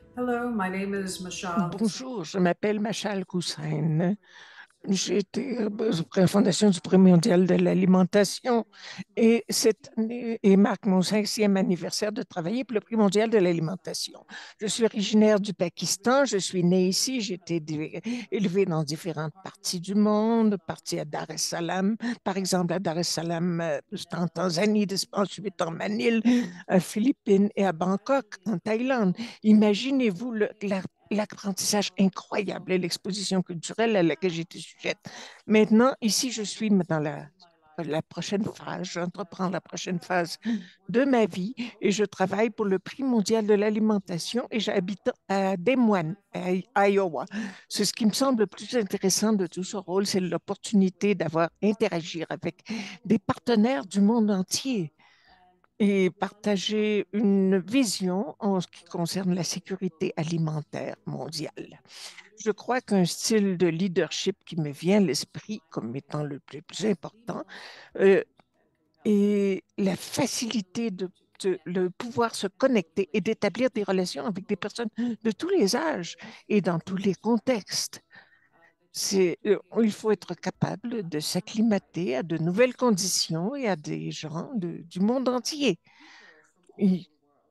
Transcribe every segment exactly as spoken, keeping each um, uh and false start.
Hello, my name is Michelle. Bonjour, je m'appelle Machal Koussain. J'ai été euh, à la Fondation du Prix mondial de l'alimentation et cette année et marque mon cinquième anniversaire de travailler pour le Prix mondial de l'alimentation. Je suis originaire du Pakistan, je suis née ici, j'ai été dé- élevée dans différentes parties du monde, partie à Dar es Salaam, par exemple à Dar es Salaam, euh, en Tanzanie, ensuite en Manille, aux Philippines et à Bangkok, en Thaïlande. Imaginez-vous le- la l'apprentissage incroyable et l'exposition culturelle à laquelle j'étais sujette. Maintenant, ici, je suis dans la, la prochaine phase, j'entreprends la prochaine phase de ma vie et je travaille pour le Prix mondial de l'alimentation et j'habite à Des Moines, à Iowa. C'est ce qui me semble le plus intéressant de tout ce rôle, c'est l'opportunité d'avoir interagir avec des partenaires du monde entier et partager une vision en ce qui concerne la sécurité alimentaire mondiale. Je crois qu'un style de leadership qui me vient à l'esprit comme étant le plus, plus important euh, est la facilité de, de le pouvoir se connecter et d'établir des relations avec des personnes de tous les âges et dans tous les contextes. C'est, euh, il faut être capable de s'acclimater à de nouvelles conditions et à des gens de- du monde entier. Et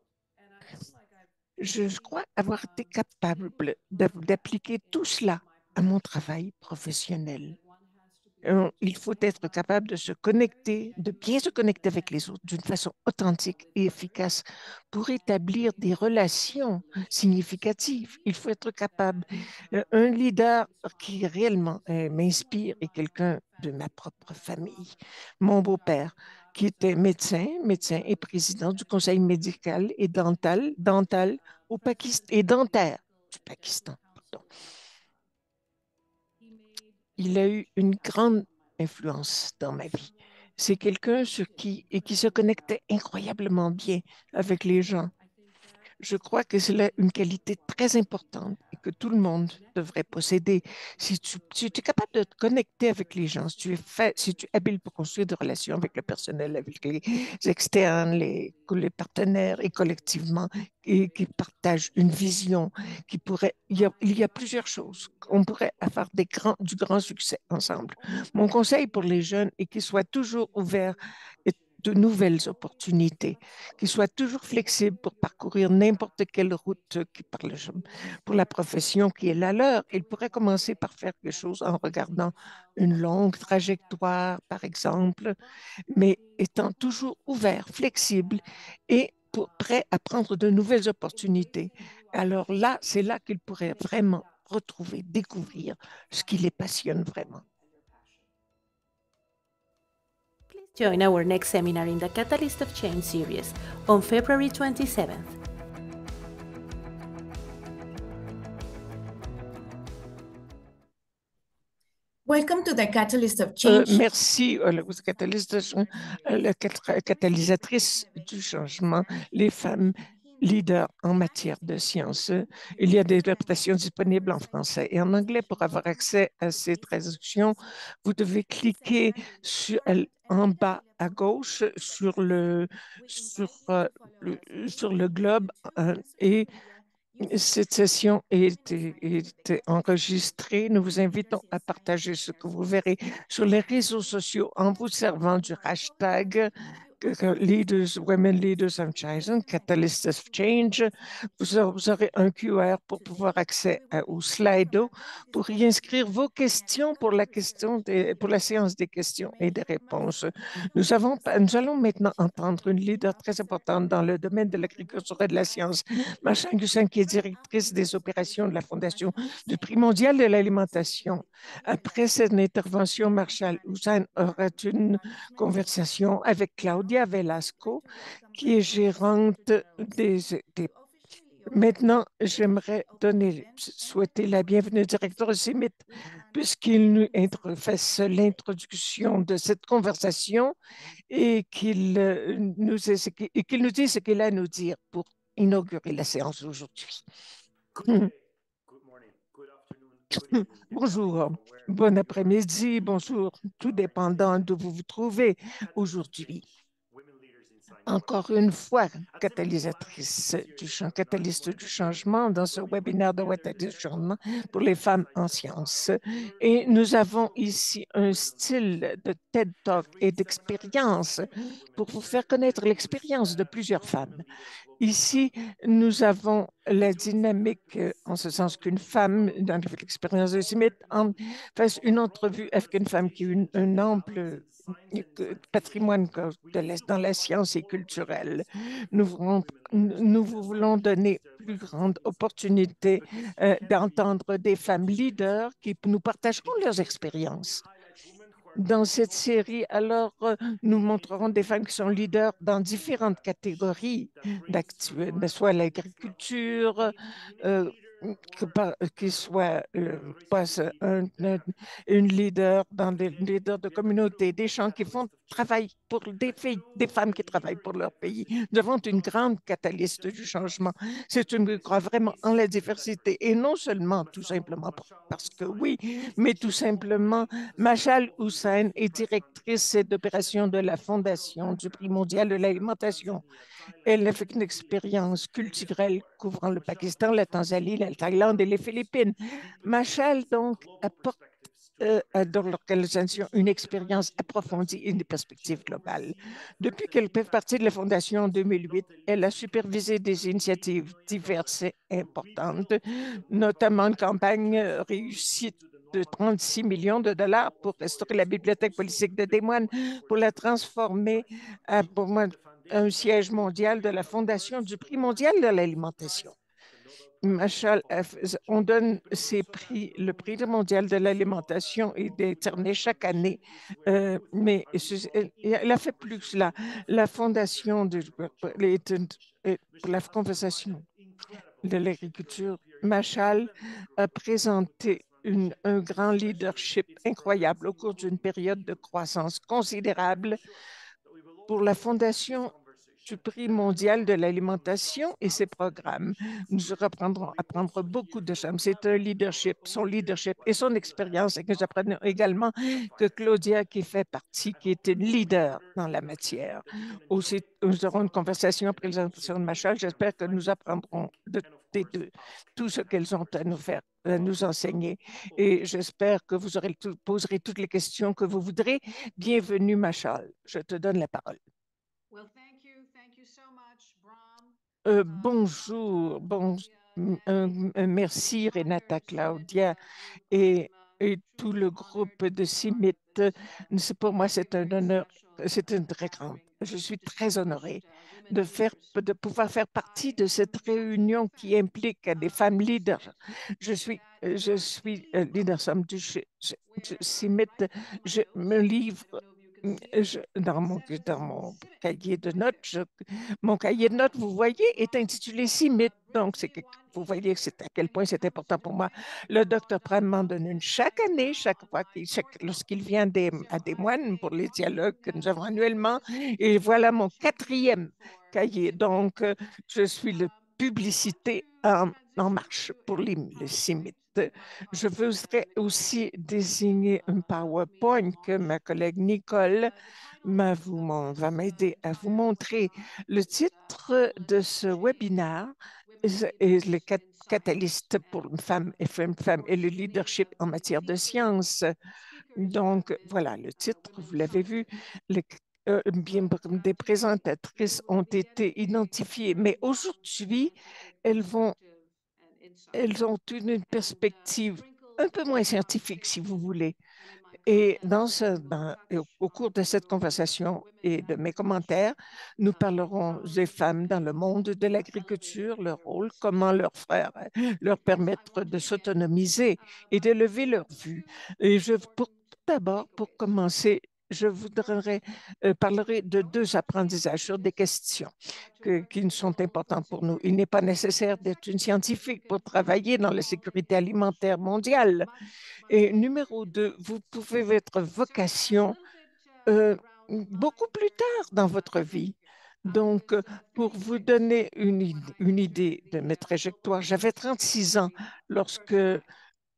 je crois avoir été capable d'appliquer tout cela à mon travail professionnel. Euh, Il faut être capable de se connecter, de bien se connecter avec les autres d'une façon authentique et efficace pour établir des relations significatives. Il faut être capable. Euh, Un leader qui réellement euh, m'inspire est quelqu'un de ma propre famille. Mon beau-père, qui était médecin, médecin et président du conseil médical et dental, dental au Pakistan et dentaire du Pakistan. Pardon. Il a eu une grande influence dans ma vie. C'est quelqu'un sur qui, et qui se connectait incroyablement bien avec les gens. Je crois que c'est là une qualité très importante et que tout le monde devrait posséder. Si tu, si tu es capable de te connecter avec les gens, si tu es fait, si tu es habile pour construire des relations avec le personnel, avec les externes, les, les partenaires et collectivement, et qui partagent une vision qui pourrait, il y a, il y a plusieurs choses. On pourrait avoir des grands, du grand succès ensemble. Mon conseil pour les jeunes est qu'ils soient toujours ouverts et de nouvelles opportunités, qu'ils soient toujours flexibles pour parcourir n'importe quelle route qui parle pour la profession qui est la leur. Ils pourraient commencer par faire quelque chose en regardant une longue trajectoire, par exemple, mais étant toujours ouverts, flexibles et pour, prêts à prendre de nouvelles opportunités. Alors là, c'est là qu'ils pourraient vraiment retrouver, découvrir ce qui les passionne vraiment. Join our next seminar in the Catalyst of Change series on February twenty-seventh. Welcome to the Catalyst of Euh, Change. merci, euh, le catalyste, euh, le cat- catalysatrice du changement, les femmes leaders en matière de sciences. Il y a des adaptations disponibles en français et en anglais. Pour avoir accès à ces traductions, vous devez cliquer sur, en bas à gauche sur le, sur, euh, le, sur le globe euh, et cette session est, est enregistrée. Nous vous invitons à partager ce que vous verrez sur les réseaux sociaux en vous servant du hashtag Leaders, Women Leaders of Change, Catalyst of Change. Vous aurez, vous aurez un Q R pour pouvoir accès à, au Slido pour y inscrire vos questions pour la, question des, pour la séance des questions et des réponses. Nous, avons, nous allons maintenant entendre une leader très importante dans le domaine de l'agriculture et de la science, Machin Gussin, qui est directrice des opérations de la Fondation du Prix mondial de l'alimentation. Après cette intervention, Marshall Hussein aura une conversation avec Claudia Velasco, qui est gérante des, des Maintenant, j'aimerais donner, souhaiter la bienvenue au directeur Simit, puisqu'il nous fasse l'introduction de cette conversation et qu'il euh, nous, et qu'il nous dise ce qu'il a à nous dire pour inaugurer la séance d'aujourd'hui. Bonjour, bon après-midi, bonjour, tout dépendant d'où vous vous trouvez aujourd'hui. encore une fois catalysatrice du champ, catalyste du changement dans ce webinaire de What is Changement pour les femmes en sciences. Et nous avons ici un style de TED Talk et d'expérience pour vous faire connaître l'expérience de plusieurs femmes. Ici, nous avons la dynamique euh, en ce sens qu'une femme, dans l'expérience de Smith, en fasse une entrevue avec une femme qui a une, un ample euh, patrimoine de la, dans la science et culturelle. Nous, voulons- nous voulons donner plus grande opportunité euh, d'entendre des femmes leaders qui nous partageront leurs expériences. Dans cette série, alors, euh, nous montrerons des femmes qui sont leaders dans différentes catégories d'actu- ben, soit l'agriculture, euh, que par- qui soit euh, passe un- un- une leader dans des leaders de communauté, des gens qui font travail pour des filles, des femmes qui travaillent pour leur pays. Nous avons une grande catalyste du changement. C'est une, je crois vraiment en la diversité et non seulement tout simplement pour- parce que oui, mais tout simplement Machal Hussain est directrice d'opération de la Fondation du Prix mondial de l'alimentation. Elle a fait une expérience culturelle couvrant le Pakistan, la Tanzanie, la Thaïlande et les Philippines. Machal, donc, apporte euh, dans l'organisation une expérience approfondie et une perspective globale. Depuis qu'elle fait partie de la Fondation en deux mille huit, elle a supervisé des initiatives diverses et importantes, notamment une campagne réussie de trente-six millions de dollars pour restaurer la bibliothèque politique de Des Moines, pour la transformer à, pour moi, un siège mondial de la Fondation du Prix mondial de l'alimentation. Machal, on donne ces prix, le prix mondial de l'alimentation est décerné chaque année, euh, mais elle a fait plus là. La fondation de, pour la conversation de l'agriculture, Machal a présenté une, un grand leadership incroyable au cours d'une période de croissance considérable pour la Fondation du Prix mondial de l'alimentation et ses programmes. Nous reprendrons apprendre beaucoup de choses. C'est un leadership, son leadership et son expérience, et que j'apprends également que Claudia, qui fait partie, qui est une leader dans la matière. Aussi, nous aurons une conversation après présentation de Machal. J'espère que nous apprendrons de, de, de tout ce qu'elles ont à nous faire, à nous enseigner. Et j'espère que vous aurez tout, poserez toutes les questions que vous voudrez. Bienvenue, Machal. Je te donne la parole. Well, thank you. Thank you so much, Bram. Euh, bonjour, bon, un- un merci Renata, Claudia et, et tout le groupe de CIMIT. C'est- Pour moi, c'est un honneur, c'est une très grande. Je suis très honorée de faire, de pouvoir faire partie de cette réunion qui implique des femmes leaders. Je suis, je suis euh, leader somme du je- je- je- CIMIT. Je me livre je- dans mon, dans mon cahier de notes. Je mon cahier de notes, vous voyez, est intitulé CIMIT. Donc, c'est que, vous voyez que c'est à quel point c'est important pour moi. Le docteur Pram m'en donne une chaque année, chaque fois qu'il, chaque- lorsqu'il vient des, à Des Moines pour les dialogues que nous avons annuellement. Et voilà mon quatrième cahier. Donc, euh, je suis le publicité en, en marche pour les, le CIMIT. Je voudrais aussi désigner un PowerPoint que ma collègue Nicole m'a- vous m'en- va m'aider à vous montrer. Le titre de ce webinaire est est le cat- catalyste pour une femme et femme, femme et le leadership en matière de science. Donc, voilà, le titre, vous l'avez vu, les, euh, bien des présentatrices ont été identifiées, mais aujourd'hui, elles vont, elles ont une, une perspective un peu moins scientifique, si vous voulez. Et dans ce, dans- au, au cours de cette conversation et de mes commentaires, nous parlerons des femmes dans le monde de l'agriculture, leur rôle, comment leur faire, leur permettre de s'autonomiser et d'élever leur vue. Et je, pour, d'abord, pour commencer, je voudrais euh, parler de deux apprentissages sur des questions que, qui sont importantes pour nous. Il n'est pas nécessaire d'être une scientifique pour travailler dans la sécurité alimentaire mondiale. Et numéro deux, vous pouvez votre vocation euh, beaucoup plus tard dans votre vie. Donc, euh, pour vous donner une, id- une idée de mes trajectoires, j'avais trente-six ans lorsque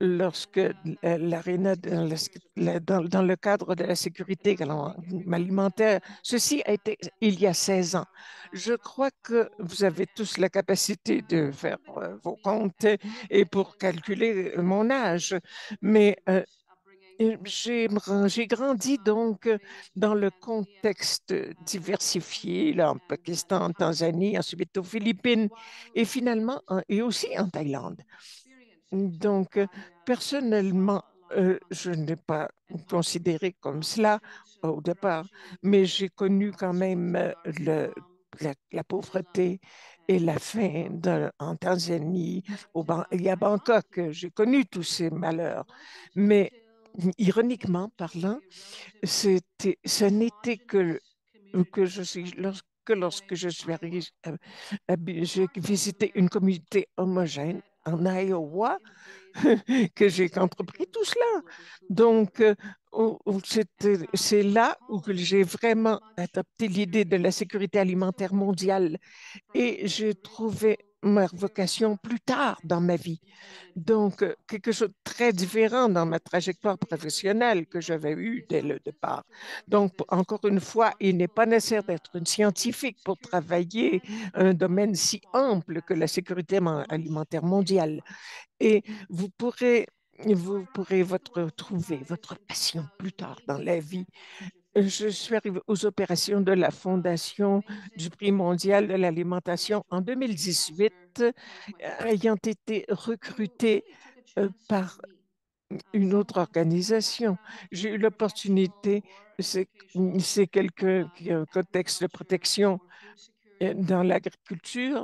lorsque l'ARENA, dans, le- dans- dans le cadre de la sécurité alimentaire, ceci a été il y a seize ans. Je crois que vous avez tous la capacité de faire euh, vos comptes et pour calculer mon âge, mais euh, et J'ai j'ai grandi donc euh, dans le contexte diversifié, là, en Pakistan, en Tanzanie, ensuite aux Philippines et finalement, en- et aussi en Thaïlande. Donc, euh, personnellement, euh, je n'ai pas considéré comme cela au départ, mais j'ai connu quand même euh, le, la, la pauvreté et la faim dans- en Tanzanie, au, Ban- et à Bangkok. J'ai connu tous ces malheurs. Mais ironiquement parlant, c'était, ce n'était que, que je suis, lorsque, lorsque je suis arrivée, euh, euh, j'ai visité une communauté homogène en Iowa que j'ai entrepris tout cela. Donc, euh, où- où c'était- c'est là où que j'ai vraiment adopté l'idée de la sécurité alimentaire mondiale et j'ai trouvé ma vocation plus tard dans ma vie. Donc, euh, quelque chose de très différent dans ma trajectoire professionnelle que j'avais eue dès le départ. Donc, p- encore une fois, il n'est pas nécessaire d'être une scientifique pour travailler un domaine si ample que la sécurité man- alimentaire mondiale. Et vous pourrez, vous pourrez votre, trouver votre passion plus tard dans la vie. Je suis arrivée aux opérations de la Fondation du Prix mondial de l'alimentation en deux mille dix-huit, euh, ayant été recrutée euh, par une autre organisation. J'ai eu l'opportunité, c'est c'est quelque un contexte de protection euh, dans l'agriculture,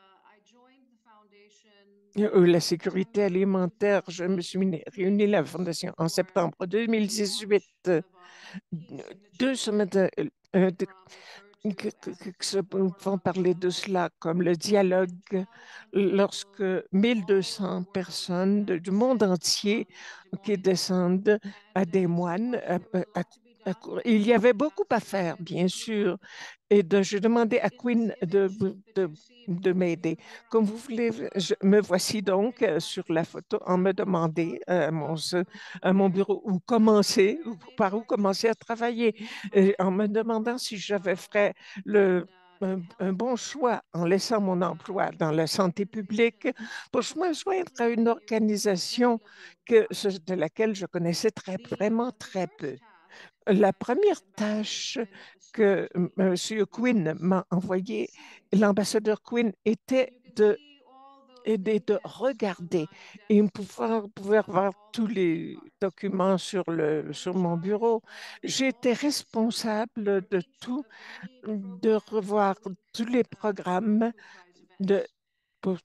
euh, la sécurité alimentaire. Je me suis réunie à la Fondation en septembre deux mille dix-huit, euh, deux semaines de, euh, de que, que- que- que se pouvons parler de cela comme le dialogue lorsque mille deux cents personnes de- du monde entier qui descendent à Des Moines. À- à- à- il y avait beaucoup à faire, bien sûr, et de, je demandais à Quinn de, de, de m'aider. Comme vous voulez, je, me voici donc euh, sur la photo en me demandant euh, à mon, à mon bureau où commencer, ou par où commencer à travailler, et en me demandant si j'avais fait le, un, un bon choix en laissant mon emploi dans la santé publique pour me joindre à une organisation que, de laquelle je connaissais très, vraiment très peu. La première tâche que M. Quinn m'a envoyée, l'ambassadeur Quinn, était de aider de regarder et pouvoir, pouvoir voir tous les documents sur le, sur mon bureau. J'étais responsable de tout, de revoir tous les programmes de, pour-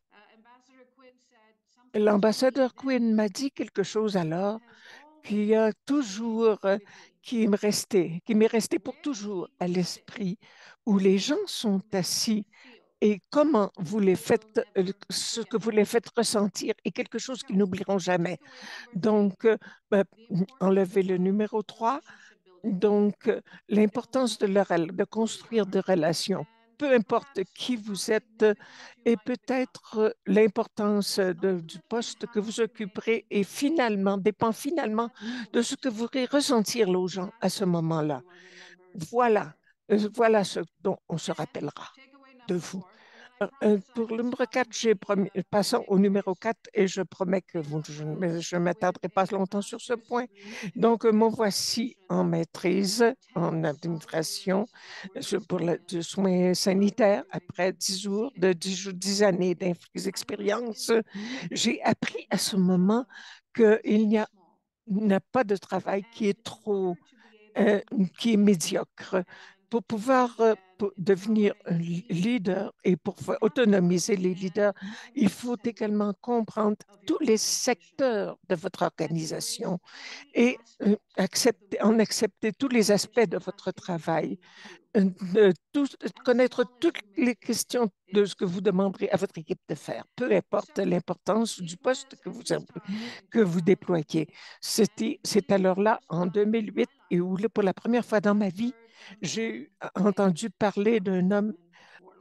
L'ambassadeur Quinn m'a dit quelque chose alors qui a toujours, euh, qui me restait, qui m'est resté pour toujours à l'esprit, où les gens sont assis et comment vous les faites, euh, ce que vous les faites ressentir est quelque chose qu'ils n'oublieront jamais. Donc, euh, ben, enlever le numéro trois. Donc, euh, l'importance de, la rel- de construire des relations, peu importe qui vous êtes, euh, et peut-être euh, l'importance de- du poste que vous occuperez et finalement, dépend finalement de ce que vous pourrez ressentir aux gens à ce moment-là. Voilà, euh, voilà ce dont on se rappellera de vous. Euh, euh, Pour le numéro quatre, j'ai promis, passons au numéro quatre et je promets que vous, je ne je ne m'attarderai pas longtemps sur ce point. Donc, euh, me voici en maîtrise, en administration je- pour le, de soins sanitaires. Après dix jours, de dix jours- dix années d'expérience, j'ai appris à ce moment qu'il n'y a, n'a pas de travail qui est trop euh, qui est médiocre. Pour pouvoir euh, pour devenir un leader et pour autonomiser les leaders, il faut également comprendre tous les secteurs de votre organisation et euh, accepter, en accepter tous les aspects de votre travail. Euh, de tout- connaître toutes les questions de ce que vous demanderez à votre équipe de faire, peu importe l'importance du poste que vous, que vous déployez. C'était, c'est alors là, en deux mille huit, et où là, pour la première fois dans ma vie, j'ai entendu parler d'un homme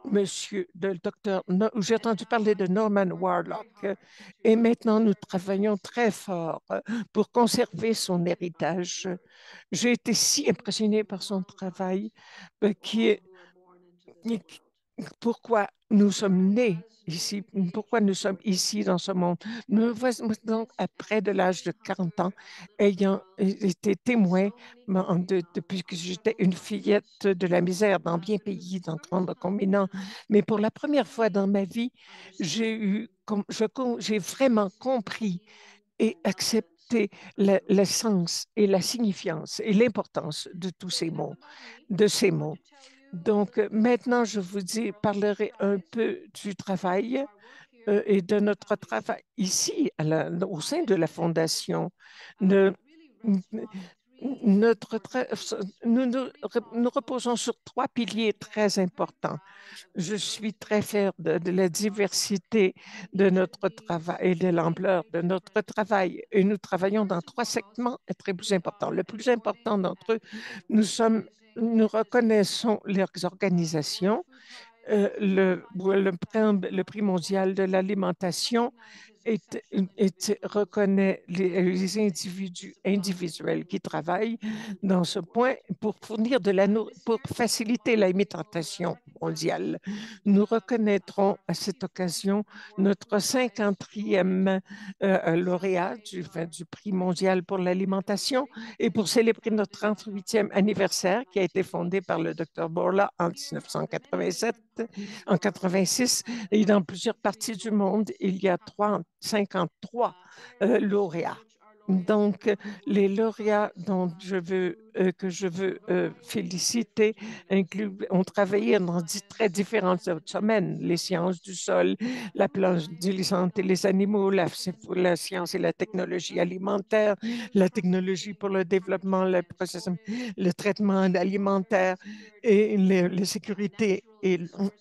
monsieur, de docteur, No- j'ai entendu parler de Norman Warlock euh, et maintenant nous travaillons très fort euh, pour conserver son héritage. J'ai été si impressionnée par son travail euh, qui est pourquoi nous sommes nés ici, pourquoi nous sommes ici dans ce monde. Nous voici donc à près de l'âge de quarante ans, ayant été témoin ben, de- depuis que j'étais une fillette de la misère dans bien pays, dans grand confinant. Mais pour la première fois dans ma vie, j'ai eu, com- je com- j'ai vraiment compris et accepté le- l'essence et la signifiance et l'importance de tous ces mots, de ces mots. Donc, euh, maintenant, je vous dis, parlerai un peu du travail euh, et de notre travail ici, à la- au sein de la Fondation. Ne- notre tra- nous, nous, nous reposons sur trois piliers très importants. Je suis très fière de, de la diversité de notre travail et de l'ampleur de notre travail. Et nous travaillons dans trois segments très plus importants. Le plus important d'entre eux, nous sommes, nous reconnaissons leurs organisations, euh, le, le, prix, le prix mondial de l'alimentation est, est- reconnaît les, les individus individuels qui travaillent dans ce point pour fournir de la nour- pour faciliter l'alimentation mondiale. Nous reconnaîtrons à cette occasion notre cinquantième euh, lauréat du, enfin, du prix mondial pour l'alimentation et pour célébrer notre trente-huitième anniversaire qui a été fondé par le docteur Borla en mille neuf cent quatre-vingt-sept, en quatre-vingt-six, et dans plusieurs parties du monde, il y a trois, cinquante-trois euh, lauréats. Donc, les lauréats dont je veux, euh, que je veux euh, féliciter incluent, ont travaillé dans dix- très différents domaines, les sciences du sol, la planche de santé, les animaux, la, la science et la technologie alimentaire, la technologie pour le développement, le, process, le traitement alimentaire et les, les sécurités et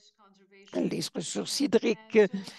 les ressources hydriques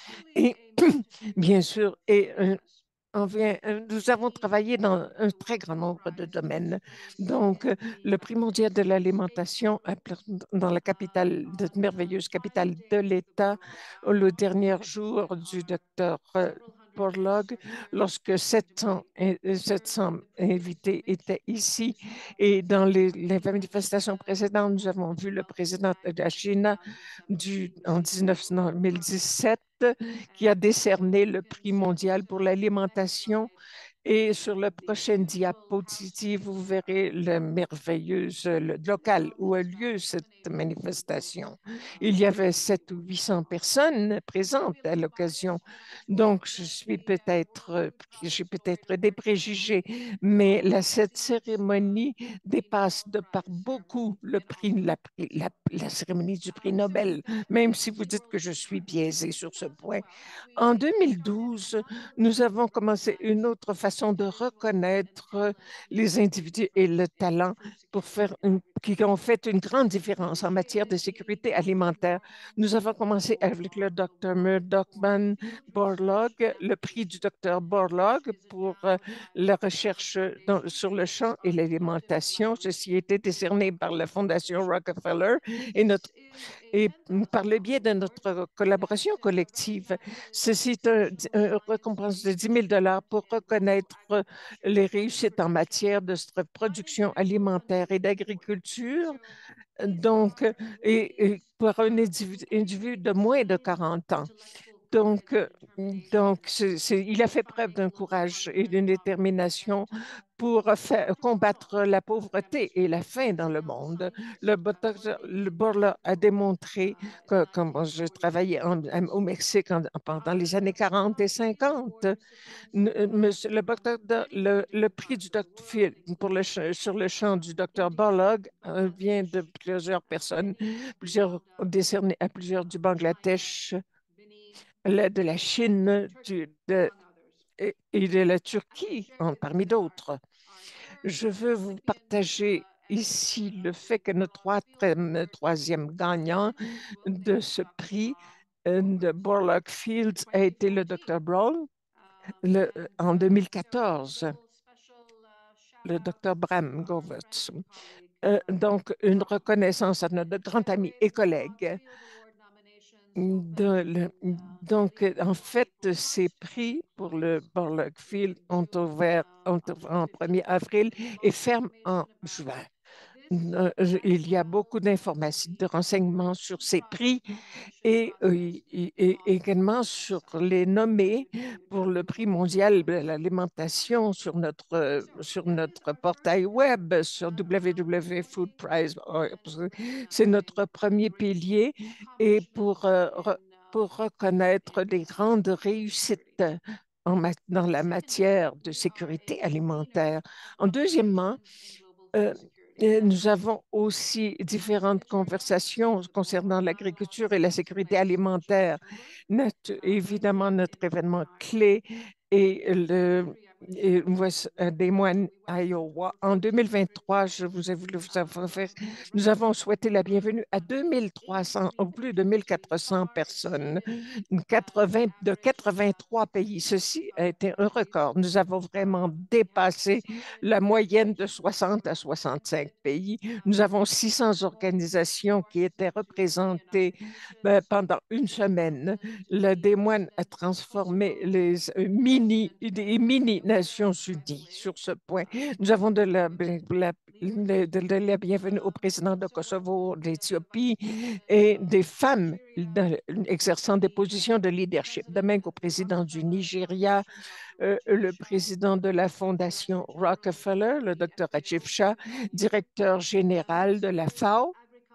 et bien sûr, et euh, on vient, euh, nous avons travaillé dans un très grand nombre de domaines. Donc, euh, le prix mondial de l'alimentation à Pla- dans la capitale, de merveilleuse capitale de l'État, le dernier jour du docteur euh, Borlaug, lorsque sept cents, in- euh, sept cents invités étaient ici. Et dans les, les manifestations précédentes, nous avons vu le président de la Chine du, en deux mille dix-sept qui a décerné le prix mondial pour l'alimentation. Et sur la prochaine diapositive, vous verrez le merveilleux le local où a lieu cette manifestation. Il y avait sept ou huit cents personnes présentes à l'occasion. Donc, je suis peut-être, j'ai peut-être des préjugés, mais la, cette cérémonie dépasse de par beaucoup le prix, la, la, la cérémonie du prix Nobel, même si vous dites que je suis biaisée sur ce point. En deux mille douze, nous avons commencé une autre façon de reconnaître les individus et le talent pour faire une, qui ont fait une grande différence en matière de sécurité alimentaire. Nous avons commencé avec le docteur Murdochman Borlaug, le prix du docteur Borlaug pour euh, la recherche dans, sur le champ et l'alimentation. Ceci a été décerné par la Fondation Rockefeller et notre et par le biais de notre collaboration collective, ceci est un, un récompense de dix mille dollars pour reconnaître les réussites en matière de production alimentaire et d'agriculture. Donc, et, et pour un individu, individu de moins de quarante ans. Donc, euh, donc c'est- c'est- il a fait preuve d'un courage et d'une détermination pour faire, combattre la pauvreté et la faim dans le monde. Le, docteur le Borla a démontré que, comme je travaillais en- au Mexique en- pendant les années quarante et cinquante, n- monsieur, le, docteur- le, le prix du docteur Phil pour le, ch- sur le champ du docteur Borlaug euh, vient de plusieurs personnes, plusieurs décernés à plusieurs du Bangladesh, la- de la Chine du- de- et, et de la Turquie, en- parmi d'autres. Je veux vous partager ici le fait que notre troisième, troisième gagnant de ce prix euh, de Borlaug Fields a été le docteur Brown le- en deux mille quatorze, le docteur Bram Govertz. Euh, donc, une reconnaissance à notre grand ami et collègue. De le- donc, euh, en fait, ces prix pour le Borlaug Field ont ouvert ont ouvert en premier avril et ferment en juin. Euh, je- Il y a beaucoup d'informations, de renseignements sur ces prix et, euh, et- et également sur les nommés pour le prix mondial de l'alimentation sur notre, euh, sur notre portail web, sur w w w point food price. C'est notre premier pilier et pour, euh, re- pour reconnaître les grandes réussites en ma- dans la matière de sécurité alimentaire. En deuxièmement, euh, et nous avons aussi différentes conversations concernant l'agriculture et la sécurité alimentaire. Notre- évidemment, notre événement clé est le et West- euh, des moines Iowa. En deux mille vingt-trois, je vous ai voulu vous avoir fait- nous avons souhaité la bienvenue à deux mille trois cents, ou plus de mille quatre cents personnes quatre-vingts de quatre-vingt-trois pays. Ceci a été un record. Nous avons vraiment dépassé la moyenne de soixante à soixante-cinq pays. Nous avons six cents organisations qui étaient représentées ben, pendant une semaine. Le Des Moines a transformé les euh, mini, des mini-Nations Unies sur ce point. Nous avons de la, la- de, de la bienvenue au président de Kosovo, d'Éthiopie et des femmes de- exerçant des positions de leadership, de même qu'au président du Nigeria, euh, le président de la fondation Rockefeller, le docteur Rajiv Shah, directeur général de la F A O,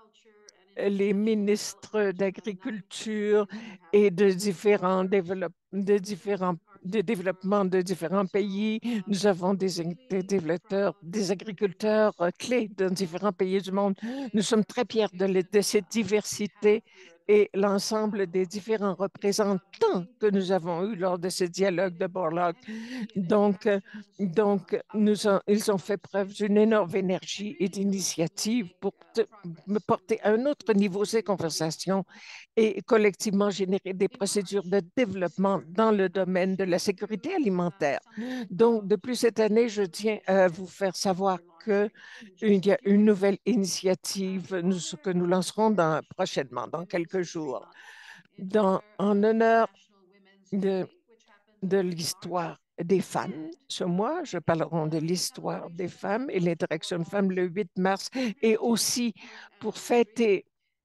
les ministres d'agriculture et de différents, développe- de différents de développement de différents pays. Nous avons des, des développeurs, des agriculteurs euh, clés dans différents pays du monde. Nous sommes très fiers de, le- de cette diversité et l'ensemble des différents représentants que nous avons eus lors de ce dialogue de Borlaug. Donc, euh, donc nous ont- ils ont fait preuve d'une énorme énergie et d'initiative pour te- me porter à un autre niveau ces conversations et collectivement générer des procédures de développement dans le domaine de la sécurité alimentaire. Donc, depuis cette année, je tiens à vous faire savoir que il y a une nouvelle initiative nous- que nous lancerons dans- prochainement, dans quelques jours, dans, en honneur de, de l'histoire des femmes. Ce mois, je parlerai de l'histoire des femmes et l'interaction femmes le huit mars et aussi pour fêter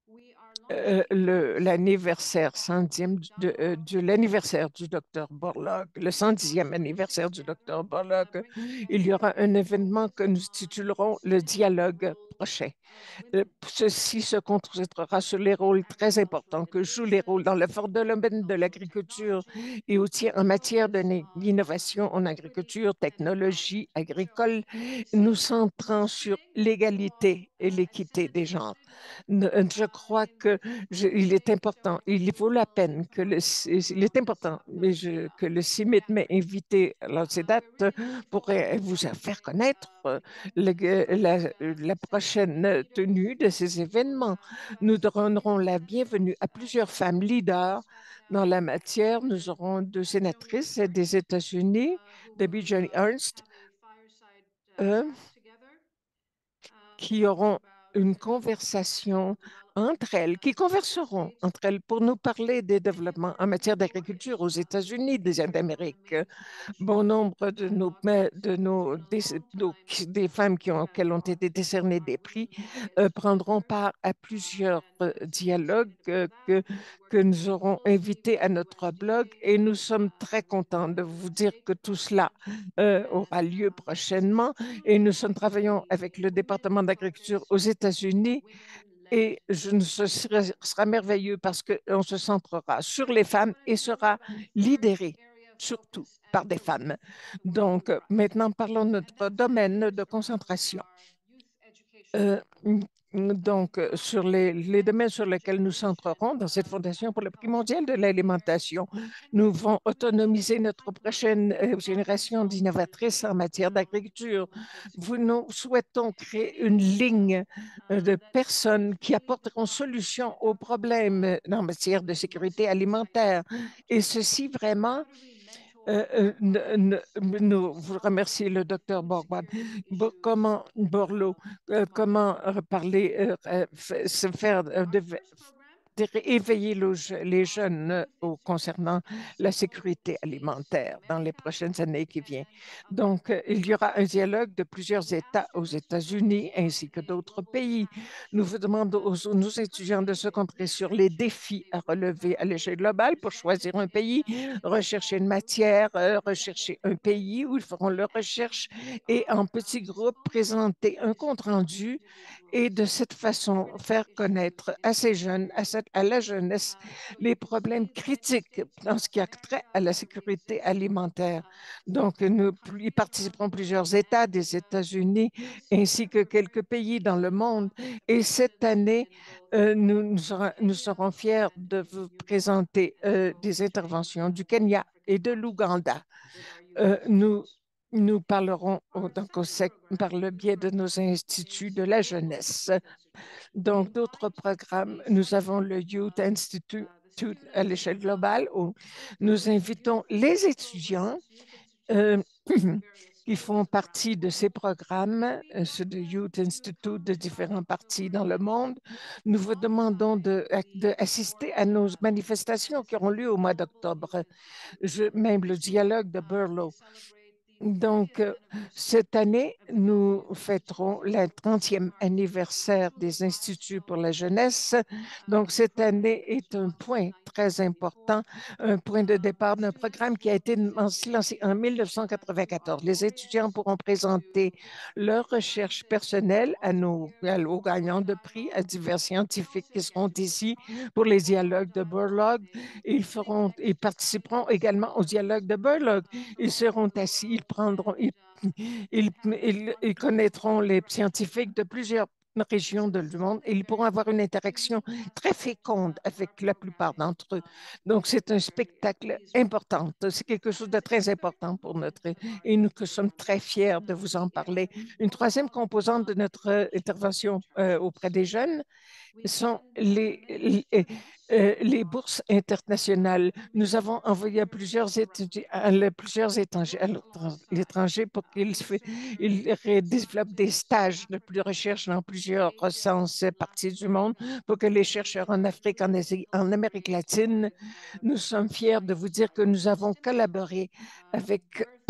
euh, le- l'anniversaire centième de, euh, de l'anniversaire du docteur Borlaug, le cent dixième anniversaire du docteur Borlaug, il y aura un événement que nous titulerons le dialogue prochain. Euh, Ceci se concentrera sur les rôles très importants que jouent les rôles dans le fort domaine de l'agriculture et aussi en matière d'innovation en agriculture, technologie agricole, nous centrant sur l'égalité et l'équité des genres. Je crois que je- il est important, il vaut la peine que le, il est important mais je- que le C I M I T m'ait invité à ces dates pour euh, vous faire connaître euh, le- la, la prochaine tenue de ces événements. Nous donnerons la bienvenue à plusieurs femmes leaders dans la matière. Nous aurons deux sénatrices des États-Unis, Debbie Johnny Ernst, euh, qui auront une conversation entre elles, qui converseront entre elles pour nous parler des développements en matière d'agriculture aux États-Unis des Indes d'Amérique. Bon nombre de nos, de nos, des, nos- des femmes qui ont, auxquelles ont été décernés des prix euh, prendront part à plusieurs euh, dialogues euh, que, que nous aurons invités à notre blog et nous sommes très contents de vous dire que tout cela euh, aura lieu prochainement et nous sommes travaillons avec le département d'agriculture aux États-Unis et je, ce sera, sera merveilleux parce qu'on se centrera sur les femmes et sera lidéré surtout par des femmes. Donc, maintenant, parlons de notre domaine de concentration. Euh, donc, sur les, les domaines sur lesquels nous centrerons dans cette Fondation pour le prix mondial de l'alimentation, nous devons autonomiser notre prochaine euh, génération d'innovatrices en matière d'agriculture. Vous, nous souhaitons créer une ligne euh, de personnes qui apporteront solution aux problèmes en matière de sécurité alimentaire. Et ceci vraiment euh, euh, ne- ne- nous vous remerciez le docteur Borgman. Bo- comment Borloo, euh, comment euh, parler, euh, euh, f- se faire euh, de- éveiller les jeunes concernant la sécurité alimentaire dans les prochaines années qui viennent. Donc, il y aura un dialogue de plusieurs États aux États-Unis ainsi que d'autres pays. Nous vous demandons aux nos étudiants de se concentrer sur les défis à relever à l'échelle globale pour choisir un pays, rechercher une matière, rechercher un pays où ils feront leurs recherches et en petits groupes présenter un compte-rendu et de cette façon faire connaître à ces jeunes, à, cette, à la jeunesse, les problèmes critiques dans ce qui a trait à la sécurité alimentaire. Donc, nous y participerons plusieurs États des États-Unis ainsi que quelques pays dans le monde. Et cette année, euh, nous, nous, serons, nous serons fiers de vous présenter euh, des interventions du Kenya et de l'Ouganda. Euh, nous Nous parlerons donc au sec, par le biais de nos instituts de la jeunesse. Donc, d'autres programmes, nous avons le Youth Institute à l'échelle globale où nous invitons les étudiants euh, qui font partie de ces programmes, ceux de Youth Institute de différents partis dans le monde. Nous vous demandons d'assister de, à nos manifestations qui auront lieu au mois d'octobre, même le dialogue de Burlow. Donc, euh, cette année, nous fêterons le trentième anniversaire des Instituts pour la jeunesse. Donc, cette année est un point très important, un point de départ d'un programme qui a été lancé en mille neuf cent quatre-vingt-quatorze. Les étudiants pourront présenter leurs recherches personnelles à nos, aux gagnants de prix, à divers scientifiques qui seront ici pour les dialogues de Burlow. Ils, feront, ils participeront également au dialogue de Burlow. Ils seront assis, ils prendront, ils, ils, ils, ils connaîtront les scientifiques de plusieurs régions du monde et ils pourront avoir une interaction très féconde avec la plupart d'entre eux. Donc, c'est un spectacle important. C'est quelque chose de très important pour notre... Et nous que sommes très fiers de vous en parler. Une troisième composante de notre intervention euh, auprès des jeunes sont les, les, euh, les bourses internationales. Nous avons envoyé à plusieurs étudiants, à plusieurs étrangers, à l'étranger pour qu'ils ils développent des stages de recherche dans plusieurs sens parties du monde pour que les chercheurs en Afrique, en Asie, en Amérique latine, nous sommes fiers de vous dire que nous avons collaboré avec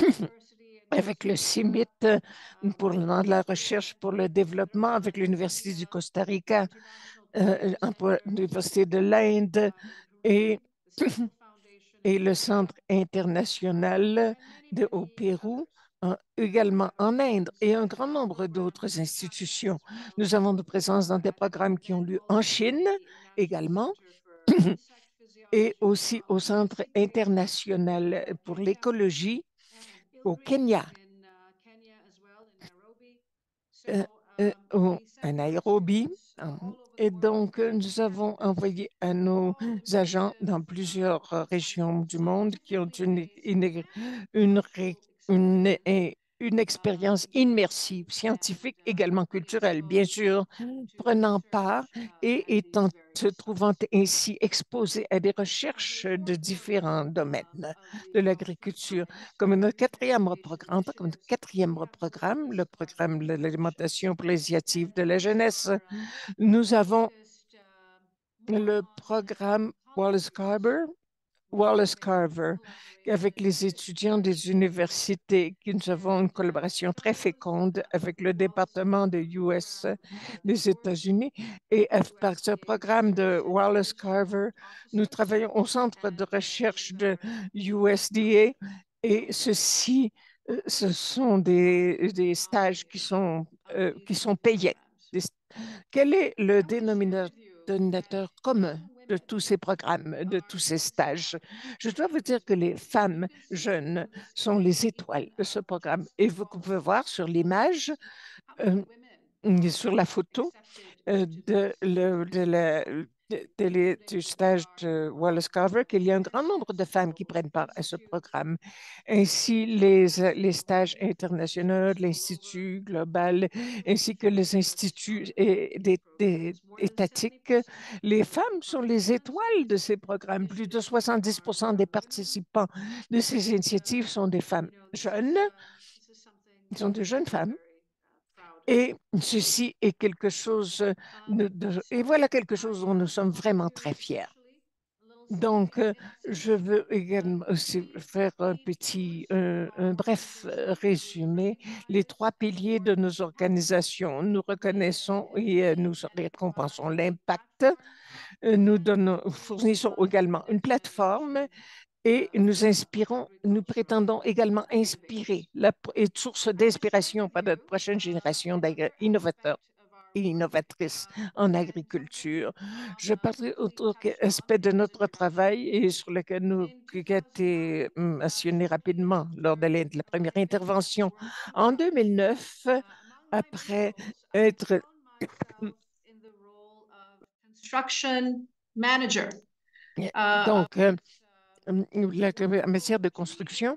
avec le C I M I T pour la recherche pour le développement, avec l'Université du Costa Rica, euh, l'Université de l'Inde et, et le Centre international de, au Pérou, en, également en Inde et un grand nombre d'autres institutions. Nous avons de présence dans des programmes qui ont lieu en Chine également et aussi au Centre international pour l'écologie au Kenya. Euh, euh, au, à Nairobi. Et donc, nous avons envoyé à nos agents dans plusieurs régions du monde qui ont une, une, une, une, une, une expérience immersive, scientifique, également culturelle, bien sûr, prenant part et étant, se trouvant ainsi exposés à des recherches de différents domaines de l'agriculture. Comme notre quatrième programme, comme notre quatrième programme, le programme de l'alimentation pour les initiatives de la jeunesse, nous avons le programme Wallace Carver, Wallace Carver, avec les étudiants des universités, qui nous avons une collaboration très féconde avec le département de U S des États-Unis. Et par ce programme de Wallace Carver, nous travaillons au centre de recherche de U S D A et ceci, ce sont des, des stages qui sont, euh, qui sont payés. Quel est le dénominateur commun de tous ces programmes, de tous ces stages? Je dois vous dire que les femmes jeunes sont les étoiles de ce programme. Et vous pouvez voir sur l'image, euh, sur la photo, euh, de, le, de la, de, de, du stage de Wallace Carver, qu'il y a un grand nombre de femmes qui prennent part à ce programme. Ainsi, les, les stages internationaux de l'Institut global, ainsi que les instituts et, des, des, étatiques. Les femmes sont les étoiles de ces programmes. Plus de soixante-dix pour cent des participants de ces initiatives sont des femmes jeunes, sont de jeunes femmes. Et ceci est quelque chose de, de- et voilà quelque chose dont nous sommes vraiment très fiers. Donc, euh, je veux également aussi faire un petit, euh, un bref euh, résumé. Les trois piliers de nos organisations, nous reconnaissons et euh, nous récompensons l'impact. Euh, Nous donnons, fournissons également une plateforme et nous inspirons, nous prétendons également inspirer la, et être source d'inspiration pour notre prochaine génération d'innovateurs et innovatrices en agriculture. Je parlerai d'autres aspects de notre travail et sur lequel nous qui a été mentionné rapidement lors de la, de la première intervention. En deux mille neuf, après être Construction manager. Uh, donc euh, la, en matière de construction,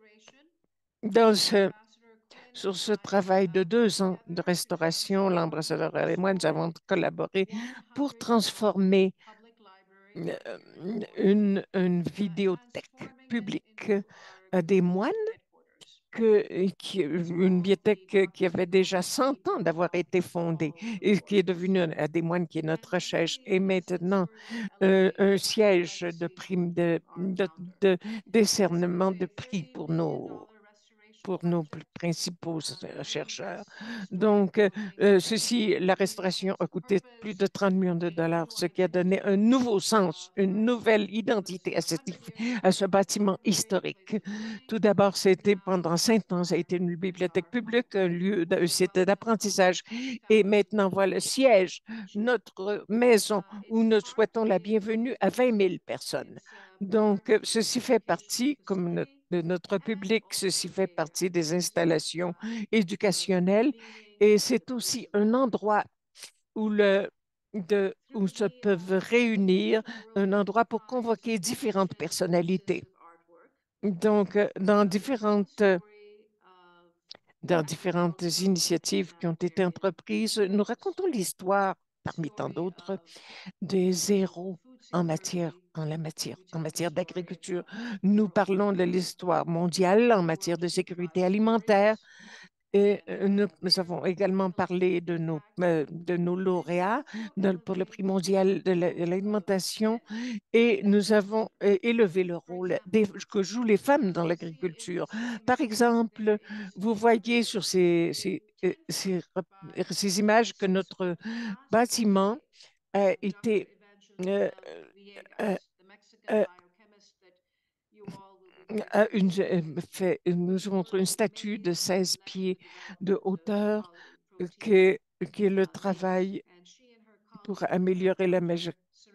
dans ce Sur ce travail de deux ans de restauration, l'ambassadeur et moi, nous avons collaboré pour transformer euh, une, une vidéothèque publique à des moines, que, qui, une bibliothèque qui avait déjà cent ans d'avoir été fondée et qui est devenue à des moines qui est notre recherche et maintenant euh, un siège de prime de, de, de décernement de prix pour nos pour nos principaux chercheurs. Donc, euh, ceci, la restauration a coûté plus de trente millions de dollars, ce qui a donné un nouveau sens, une nouvelle identité à, cette, à ce bâtiment historique. Tout d'abord, c'était pendant cinq ans, ça a été une bibliothèque publique, un lieu, de, c'était d'apprentissage. Et maintenant, voilà le siège, notre maison où nous souhaitons la bienvenue à vingt mille personnes. Donc, ceci fait partie, comme notre de notre public. Ceci fait partie des installations éducationnelles et c'est aussi un endroit où, le, de, où se peuvent réunir, un endroit pour convoquer différentes personnalités. Donc, euh, dans différentes, dans différentes initiatives qui ont été entreprises, nous racontons l'histoire, parmi tant d'autres, des héros en matière, en la matière, en matière d'agriculture. Nous parlons de l'histoire mondiale en matière de sécurité alimentaire. Et euh, nous, nous avons également parlé de nos, euh, de nos lauréats de- pour le prix mondial de la- de l'alimentation et nous avons euh, élevé le rôle des- que jouent les femmes dans l'agriculture. Par exemple, vous voyez sur ces, ces, euh, ces, rep- ces images que notre bâtiment a été euh, euh, euh, a une, euh, fait, nous montre une statue de seize pieds de hauteur euh, qui est, qui est le travail pour améliorer la magie.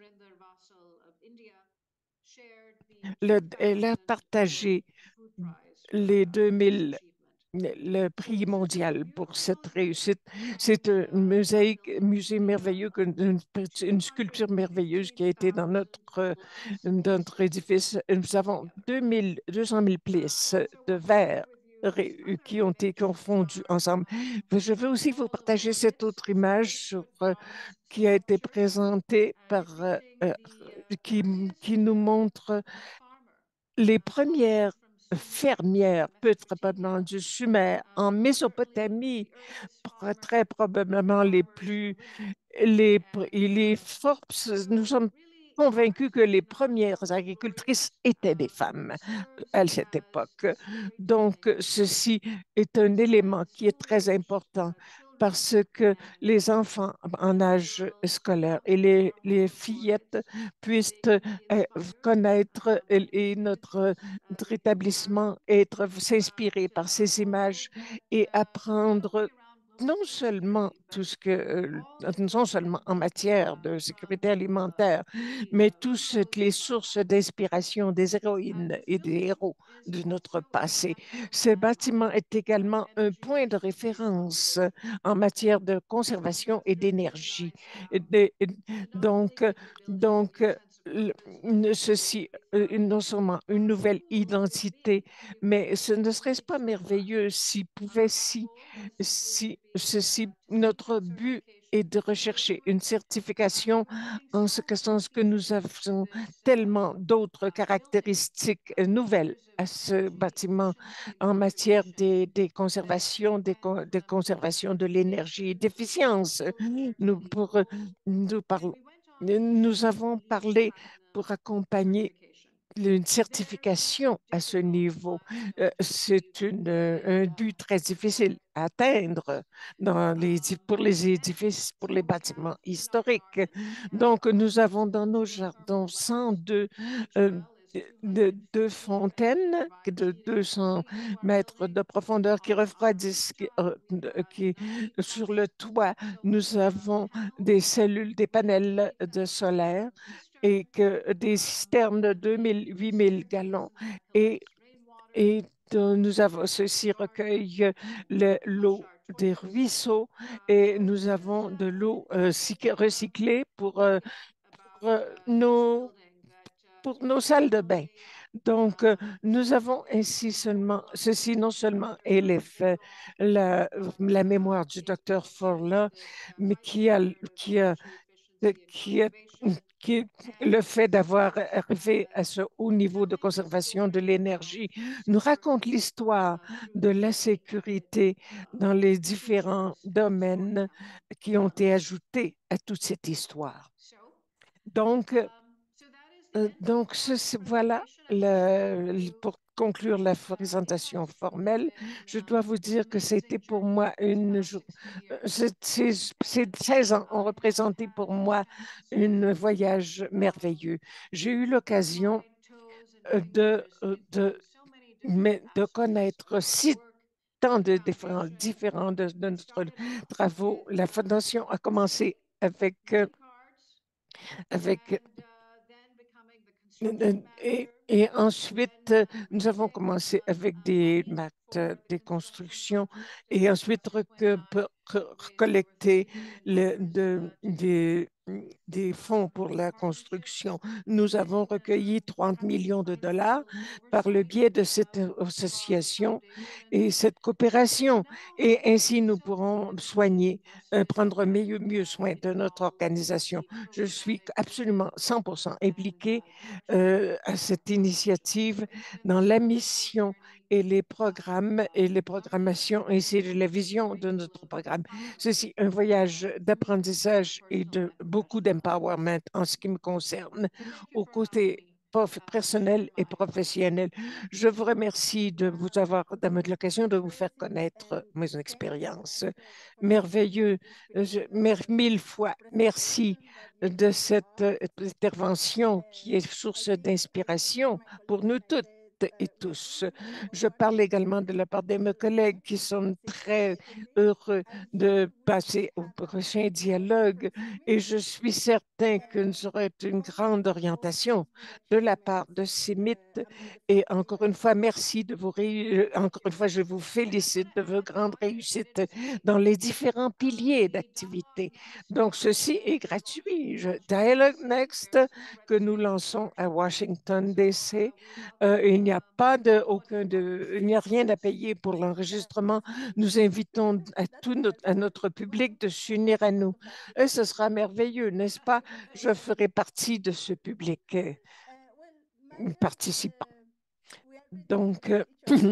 Le- elle a partagé les deux mille le prix mondial pour cette réussite. C'est un mosaïque, musée merveilleux, une, une sculpture merveilleuse qui a été dans notre, dans notre édifice. Nous avons deux mille, deux cent mille pièces de verre qui ont été qui ont fondu ensemble. Je veux aussi vous partager cette autre image sur, euh, qui a été présentée par, euh, euh, qui, qui nous montre les premières fermières, peut-être pendant du Sumer, en Mésopotamie, très probablement les plus, les, les Forbes, nous sommes convaincus que les premières agricultrices étaient des femmes à cette époque. Donc, ceci est un élément qui est très important parce que les enfants en âge scolaire et les, les fillettes puissent euh, connaître et, et notre, notre établissement, être, s'inspirer par ces images et apprendre non seulement tout ce que, euh, non seulement en matière de sécurité alimentaire, mais toutes les sources d'inspiration des héroïnes et des héros de notre passé. Ce bâtiment est également un point de référence en matière de conservation et d'énergie. Donc, donc, le- ceci, euh, non seulement une nouvelle identité, mais ce ne serait-ce pas merveilleux si pouvait si si ceci, notre but et de rechercher une certification en ce que, sens que nous avons tellement d'autres caractéristiques nouvelles à ce bâtiment en matière des, des conservations, des, des conservations de l'énergie et d'efficience. Nous, pour, nous, parlons, nous avons parlé pour accompagner une certification à ce niveau. Euh, C'est une, euh, un but très difficile à atteindre dans les, pour les édifices, pour les bâtiments historiques. Donc, nous avons dans nos jardins cent deux euh, de deux fontaines de deux cents mètres de profondeur qui refroidissent, qui, euh, qui, sur le toit, nous avons des cellules, des panels de solaire et que des cisternes de deux mille, huit mille gallons. Et, et de, nous avons, ceci recueille l'eau des ruisseaux et nous avons de l'eau euh, recyclée pour, euh, pour, euh, nos, pour nos salles de bain. Donc, euh, nous avons ainsi seulement, ceci non seulement élève la, la mémoire du docteur Forla, mais qui a, qui a qui est, qui est le fait d'avoir arrivé à ce haut niveau de conservation de l'énergie nous raconte l'histoire de la sécurité dans les différents domaines qui ont été ajoutés à toute cette histoire. Donc, euh, donc ce, voilà, le, pour conclure la présentation formelle, je dois vous dire que c'était pour moi une journée. Ces seize ans ont représenté pour moi un voyage merveilleux. J'ai eu l'occasion de, de, de connaître si tant de différents, différents de, de notre travaux. La Fondation a commencé avec, avec et, et ensuite, nous avons commencé avec des maths, des constructions, et ensuite collecter le, de, des, des fonds pour la construction. Nous avons recueilli trente millions de dollars par le biais de cette association et cette coopération. Et ainsi, nous pourrons soigner, euh, prendre mieux, mieux soin de notre organisation. Je suis absolument cent pour cent impliquée euh, à cette initiative dans la mission et les programmes et les programmations ainsi que la vision de notre programme. Ceci, un voyage d'apprentissage et de beaucoup d'empowerment en ce qui me concerne, aux côtés personnel et professionnel. Je vous remercie de vous avoir donné l'occasion de vous faire connaître mes expériences. Merveilleux, je, mer, mille fois merci de cette intervention qui est source d'inspiration pour nous toutes et tous. Je parle également de la part de mes collègues qui sont très heureux de passer au prochain dialogue et je suis certain que nous aurons une grande orientation de la part de ces mythes. Et encore une fois, merci de vos ré... encore une fois, je vous félicite de vos grandes réussites dans les différents piliers d'activité. Donc, ceci est gratuit. Je... Dialogue Next que nous lançons à Washington, D C. Euh, il n'y a pas de, aucun de, il n'y a rien à payer pour l'enregistrement. Nous invitons à tout notre, à notre public de s'unir à nous. Et ce sera merveilleux, n'est-ce pas? Je ferai partie de ce public participants. Donc, euh,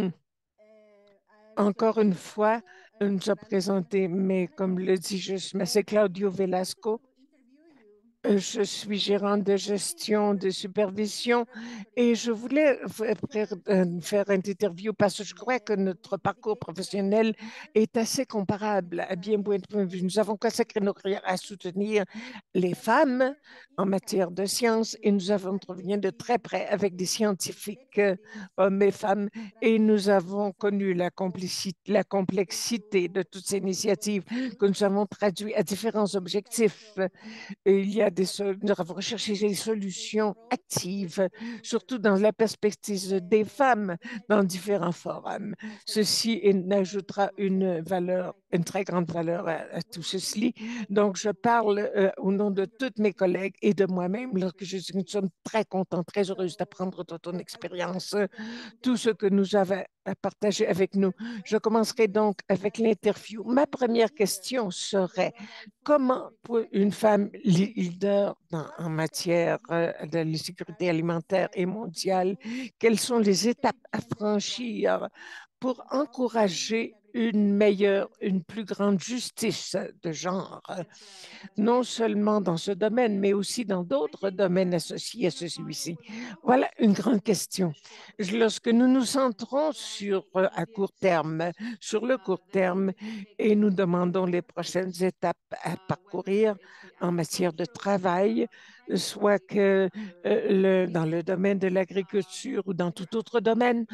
encore une fois, on nous a présenté, mais comme le dit, je c'est Claudio Velasco. Je suis gérante de gestion, de supervision et je voulais faire une interview parce que je crois que notre parcours professionnel est assez comparable à bien point de vue. Nous avons consacré nos carrières à soutenir les femmes en matière de sciences et nous avons travaillé de très près avec des scientifiques, hommes et femmes, et nous avons connu la, la complexité de toutes ces initiatives que nous avons traduites à différents objectifs. Et il y a des, nous avons recherché des solutions actives, surtout dans la perspective des femmes dans différents forums. Ceci ajoutera une valeur, une très grande valeur à, à tout ceci. Donc, je parle euh, au nom de toutes mes collègues et de moi-même, lorsque je nous sommes très contents, très heureuses d'apprendre de ton expérience, tout ce que nous avons à partager avec nous. Je commencerai donc avec l'interview. Ma première question serait, comment peut une femme leader dans- en matière euh, de la sécurité alimentaire et mondiale, quelles sont les étapes à franchir pour encourager une meilleure, une plus grande justice de genre, non seulement dans ce domaine, mais aussi dans d'autres domaines associés à celui-ci? Voilà une grande question. Lorsque nous nous centrons sur, euh, à court terme, sur le court terme, et nous demandons les prochaines étapes à parcourir en matière de travail, soit que euh, le, dans le domaine de l'agriculture ou dans tout autre domaine,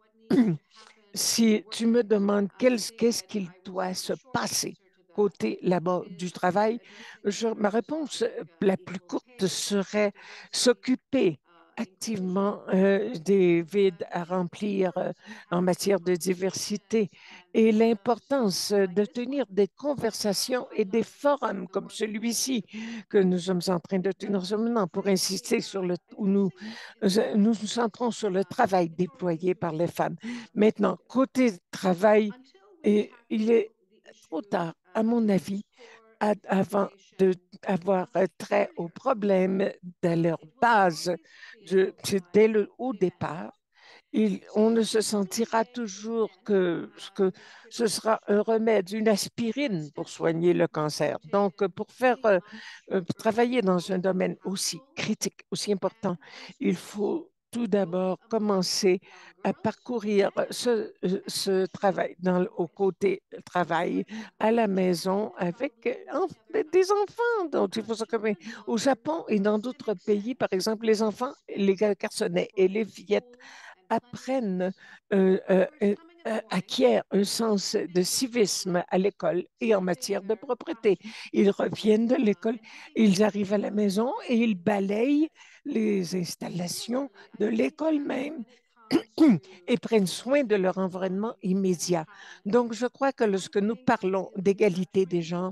si tu me demandes qu'est-ce qu'il doit se passer côté là-bas du travail, je, ma réponse euh, la plus courte serait s'occuper activement euh, des vides à remplir euh, en matière de diversité et l'importance euh, de tenir des conversations et des forums comme celui-ci que nous sommes en train de tenir maintenant pour insister sur le, où nous, euh, nous nous centrons sur le travail déployé par les femmes. Maintenant, côté travail, et il est trop tard, à mon avis, à- avant d'avoir trait au problème de leur base de- dès le au départ. Il- on ne se sentira toujours que, que ce sera un remède, une aspirine pour soigner le cancer. Donc, pour faire euh, euh, travailler dans un domaine aussi critique, aussi important, il faut tout d'abord commencer à parcourir ce, euh, ce travail dans, le- au côté travail à la maison avec euh, en- des enfants dont il faut s'occuper. Au Japon et dans d'autres pays, par exemple, les enfants, les garçonnets et les fillettes apprennent, euh, euh, euh, euh, acquièrent un sens de civisme à l'école et en matière de propreté. Ils reviennent de l'école, ils arrivent à la maison et ils balayent les installations de l'école même et prennent soin de leur environnement immédiat. Donc, je crois que lorsque nous parlons d'égalité des genres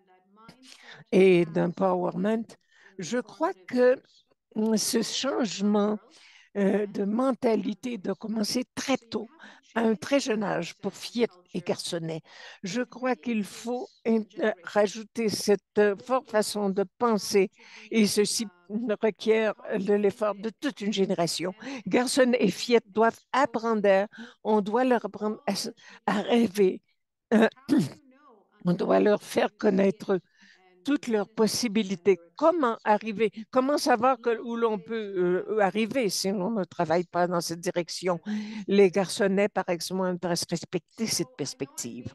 et d'empowerment, je crois que mm, ce changement euh, de mentalité de commencer très tôt, à un très jeune âge, pour filles et garçonnets. Je crois qu'il faut in- euh, rajouter cette euh, forte façon de penser et ceci requiert de l'effort de toute une génération. Garçons et fillettes doivent apprendre, on doit leur apprendre à, s- à rêver, Euh, on doit leur faire connaître toutes leurs possibilités. Comment arriver? Comment savoir que, où l'on peut euh, arriver si on ne travaille pas dans cette direction? Les garçonnets, par exemple, doivent respecter cette perspective.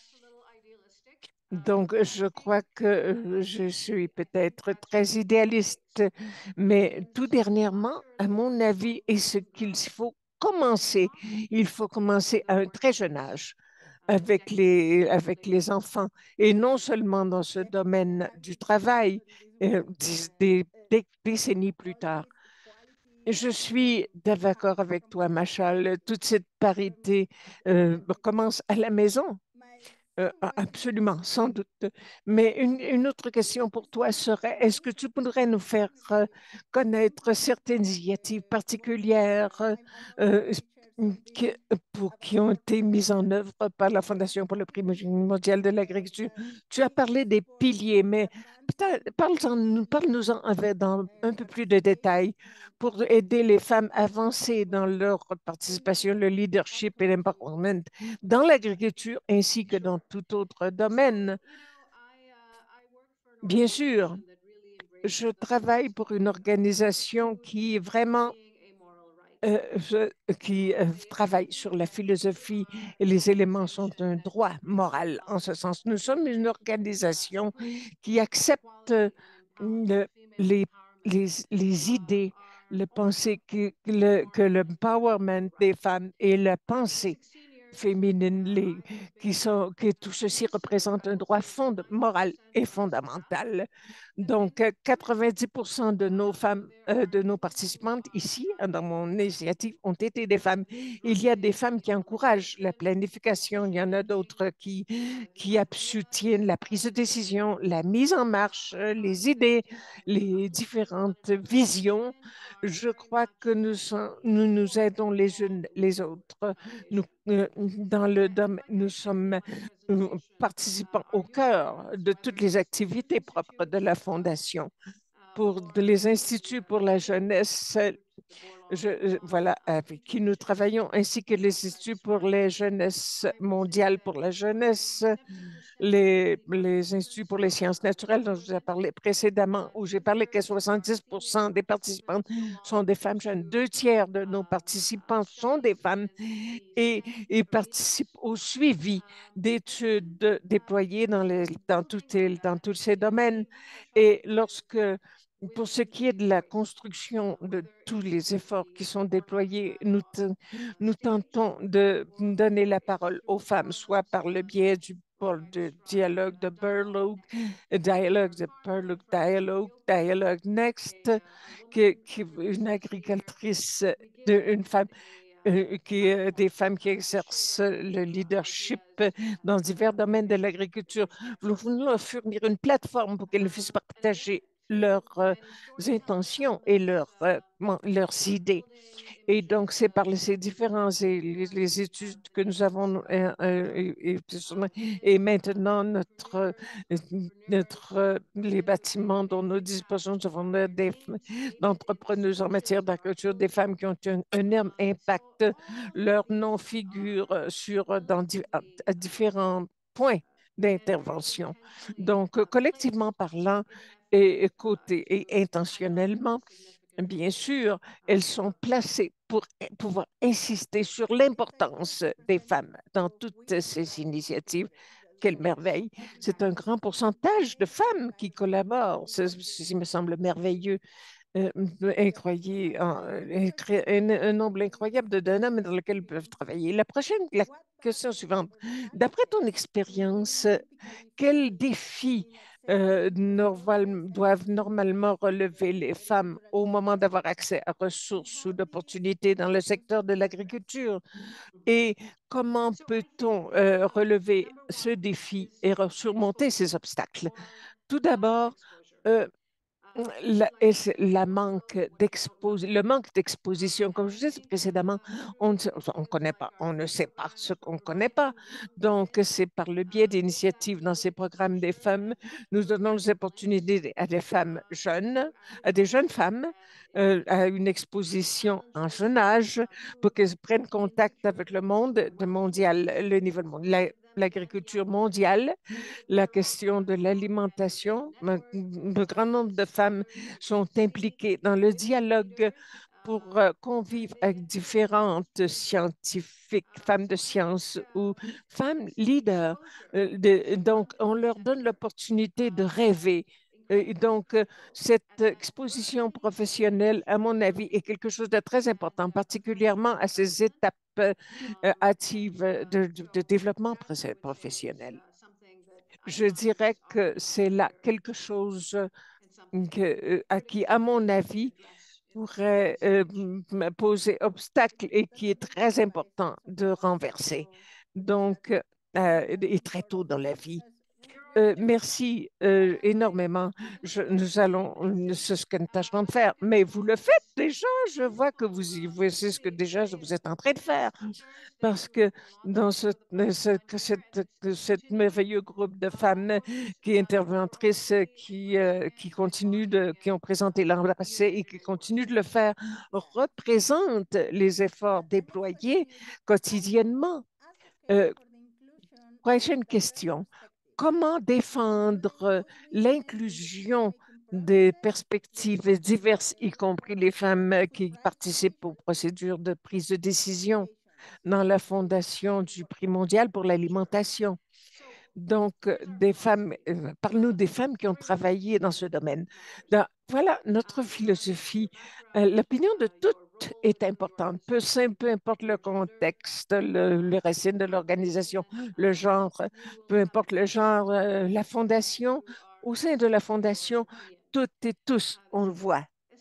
Donc, je crois que euh, je suis peut-être très idéaliste, mais tout dernièrement, à mon avis, est ce qu'il faut commencer. Il faut commencer à un très jeune âge avec les, avec les enfants, et non seulement dans ce domaine du travail, euh, des, des- des décennies plus tard. Je suis d'accord avec toi, Machal. Toute cette parité euh, commence à la maison. Euh, a- absolument, sans doute. Mais une, une autre question pour toi serait, est-ce que tu pourrais nous faire euh, connaître certaines initiatives particulières euh, euh, qui, pour, qui ont été mises en œuvre par la Fondation pour le prix mondial de l'agriculture? Tu as parlé des piliers, mais peut-être parle-en- parle-nous-en avec- dans un peu plus de détails pour aider les femmes à avancer dans leur participation, le leadership et l'empowerment dans l'agriculture ainsi que dans tout autre domaine. Bien sûr, je travaille pour une organisation qui est vraiment euh, je- qui euh, travaille sur la philosophie et les éléments sont un droit moral. En ce sens, nous sommes une organisation qui accepte euh, le- les, les, les idées, le pensée que, que le, que l'empowerment des femmes et la pensée féminines, les, qui sont, que tout ceci représente un droit fond, moral et fondamental. Donc, euh, quatre-vingt-dix pour cent de nos femmes euh, de nos participantes ici, dans mon initiative, ont été des femmes. Il y a des femmes qui encouragent la planification, il y en a d'autres qui, qui soutiennent la prise de décision, la mise en marche, euh, les idées, les différentes visions. Je crois que nous, sommes- nous nous aidons les unes les autres. Nous, euh, dans le domaine, nous sommes euh, participants au cœur de toutes les activités propres de la Fondation. Pour les instituts pour la jeunesse, je, euh, voilà, avec qui nous travaillons, ainsi que les instituts pour les jeunesses mondiales pour la jeunesse, les, les instituts pour les sciences naturelles dont je vous ai parlé précédemment, où j'ai parlé que soixante-dix pour cent des participants sont des femmes jeunes. Deux tiers de nos participants sont des femmes et, et participent au suivi d'études déployées dans, les, dans, tout, dans tous ces domaines. Et lorsque pour ce qui est de la construction de tous les efforts qui sont déployés, nous, nous tentons de donner la parole aux femmes, soit par le biais du de dialogue de Burloak, dialogue de Burloak Dialogue, Dialogue Next, qui, qui une agricultrice, de, une femme euh, qui, euh, des femmes qui exercent le leadership dans divers domaines de l'agriculture. Nous voulons leur fournir une plateforme pour qu'elles puissent partager leurs euh, intentions et leurs, euh, leurs idées. Et donc, c'est par ces différents et les, les études que nous avons euh, euh, et, et, et maintenant notre, notre, les bâtiments dont nous disposons, nous avons des entrepreneuses en matière d'agriculture, des femmes qui ont un, un énorme impact. Leur nom figure sur, dans à différents points d'intervention. Donc, collectivement parlant et, côté, et intentionnellement, bien sûr, elles sont placées pour pouvoir insister sur l'importance des femmes dans toutes ces initiatives. Quelle merveille! C'est un grand pourcentage de femmes qui collaborent. Ceci me semble merveilleux. Euh, incroyable, un, un nombre incroyable de domaines dans lesquels ils peuvent travailler. La prochaine, la question suivante. D'après ton expérience, quels défis euh, normal, doivent normalement relever les femmes au moment d'avoir accès à ressources ou d'opportunités dans le secteur de l'agriculture? Et comment peut-on euh, relever ce défi et surmonter ces obstacles? Tout d'abord, euh, la, la manque le manque d'exposition, comme je disais précédemment, on ne connaît pas, on ne sait pas ce qu'on ne connaît pas. Donc, c'est par le biais d'initiatives dans ces programmes des femmes, nous donnons des opportunités à des femmes jeunes, à des jeunes femmes, euh, à une exposition en jeune âge pour qu'elles prennent contact avec le monde mondial, le niveau mondial, l'agriculture mondiale, la question de l'alimentation. Un grand nombre de femmes sont impliquées dans le dialogue pour euh, convivre avec différentes scientifiques, femmes de science ou femmes leaders. Euh, de, donc, on leur donne l'opportunité de rêver. Et donc, euh, cette exposition professionnelle, à mon avis, est quelque chose de très important, particulièrement à ces étapes euh, hâtives de, de, de développement professionnel. Je dirais que c'est là quelque chose que, à qui, à mon avis, pourrait euh, poser obstacle et qui est très important de renverser. Donc, euh, et très tôt dans la vie. Euh, merci euh, énormément. Je, nous allons, c'est ce que nous tâcherons de faire. Mais vous le faites déjà. Je vois que vous y voyez ce que déjà vous êtes en train de faire. Parce que dans ce, ce, cette, cette merveilleux groupe de femmes qui intervientrices, qui, euh, qui continuent de, qui ont présenté l'an passé et qui continuent de le faire, représente les efforts déployés quotidiennement. Euh, prochaine question. Comment défendre l'inclusion des perspectives diverses, y compris les femmes qui participent aux procédures de prise de décision dans la fondation du prix mondial pour l'alimentation? Donc, des femmes, euh, parle-nous des femmes qui ont travaillé dans ce domaine. Dans, voilà notre philosophie. Euh, L'opinion de toutes est importante, peu, peu importe le contexte, le, les racines de l'organisation, le genre, peu importe le genre, euh, la fondation. Au sein de la fondation, toutes et tous, on le voit,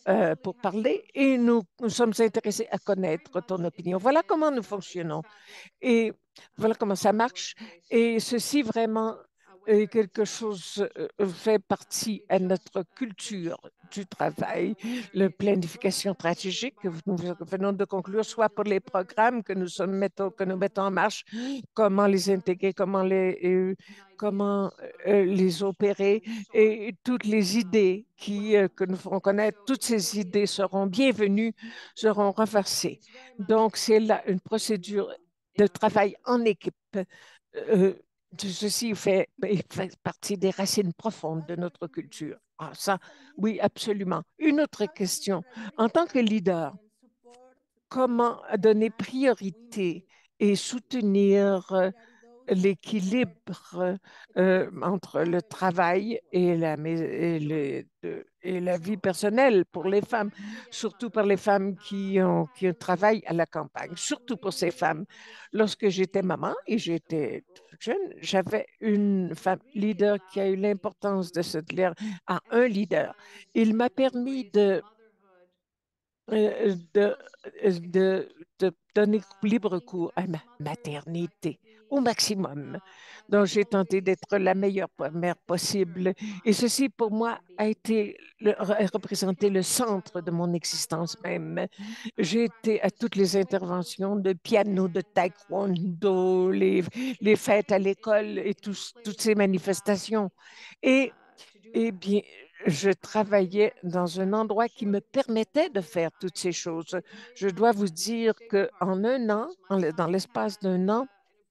euh, pour parler et nous, nous sommes intéressés à connaître ton opinion. Voilà comment nous fonctionnons et voilà comment ça marche. Et ceci vraiment est quelque chose euh, fait partie à notre culture du travail, la planification stratégique que nous venons de conclure, soit pour les programmes que nous, sommes, mettons, que nous mettons en marche, comment les intégrer, comment les, euh, comment, euh, les opérer et toutes les idées qui, euh, que nous ferons connaître, toutes ces idées seront bienvenues, seront renversées. Donc, c'est là une procédure de travail en équipe. Euh, Ceci fait, fait partie des racines profondes de notre culture. Ah, ça, oui, absolument. Une autre question. En tant que leader, comment donner priorité et soutenir euh, l'équilibre euh, entre le travail et la, et, le- de- et la vie personnelle pour les femmes, surtout pour les femmes qui, ont, qui travaillent à la campagne, surtout pour ces femmes. Lorsque j'étais maman et j'étais jeune, j'avais une femme leader qui a eu l'importance de se dire à un leader. Il m'a permis de euh, de, euh, de, de donner libre cours à ma maternité au maximum. Donc, j'ai tenté d'être la meilleure mère possible. Et ceci, pour moi, a été le, a représenté le centre de mon existence même. J'ai été à toutes les interventions de piano, de taekwondo, les, les fêtes à l'école et tous, toutes ces manifestations. Et eh bien, je travaillais dans un endroit qui me permettait de faire toutes ces choses. Je dois vous dire qu'en un an, en le- dans l'espace d'un an,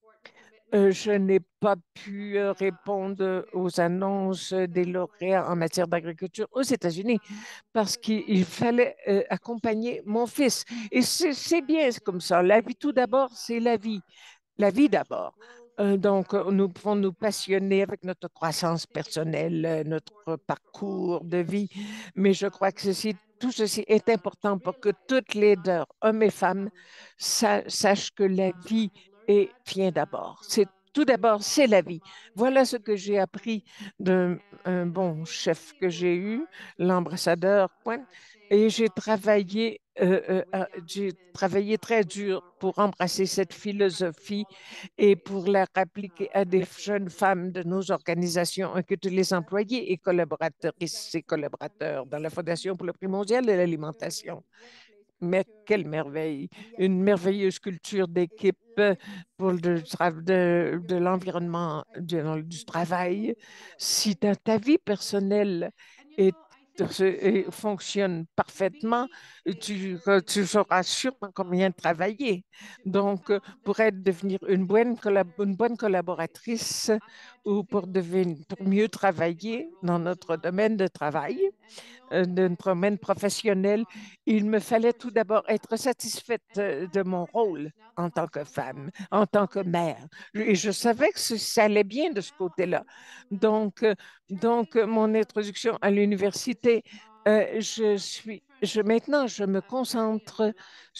euh, je n'ai pas pu euh, répondre aux annonces des lauréats en matière d'agriculture aux États-Unis parce qu'il fallait euh, accompagner mon fils. Et c'est c'est bien comme ça. La vie, tout d'abord, c'est la vie la vie d'abord. Euh, donc, euh, nous pouvons nous passionner avec notre croissance personnelle, euh, notre parcours de vie, mais je crois que ceci, tout ceci est important pour que toutes les leaders, hommes et femmes, sa- sachent que la vie est, vient d'abord. C'est tout d'abord, c'est la vie. Voilà ce que j'ai appris d'un un bon chef que j'ai eu, l'ambassadeur Point, et j'ai travaillé, euh, euh, à- j'ai travaillé très dur pour embrasser cette philosophie et pour la appliquer à des jeunes femmes de nos organisations, ainsi que tous les employés et collaboratrices et collaborateurs dans la Fondation pour le prix mondial de l'alimentation. Mais quelle merveille! Une merveilleuse culture d'équipe euh, pour le tra- de, de l'environnement, du, du travail. Si dans ta vie personnelle est, se- et fonctionne parfaitement, tu, euh, tu sauras sûrement combien travailler. Donc, euh, pour être, devenir une bonne, collab- une bonne collaboratrice ou pour, devenir, pour mieux travailler dans notre domaine de travail, euh, de notre domaine professionnel, il me fallait tout d'abord être satisfaite euh, de mon rôle en tant que femme, en tant que mère. Et je savais que ce- ça allait bien de ce côté-là. Donc, euh, donc euh, mon introduction à l'université, euh, je suis, je, maintenant, je me concentre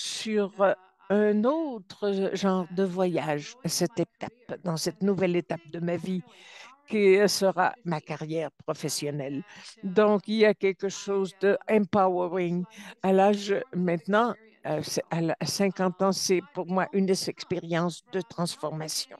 sur euh, un autre genre de voyage à cette étape, dans cette nouvelle étape de ma vie qui sera ma carrière professionnelle. Donc, il y a quelque chose de empowering. À l'âge maintenant, euh, c'est- à la- à cinquante ans, c'est pour moi une des expériences de transformation.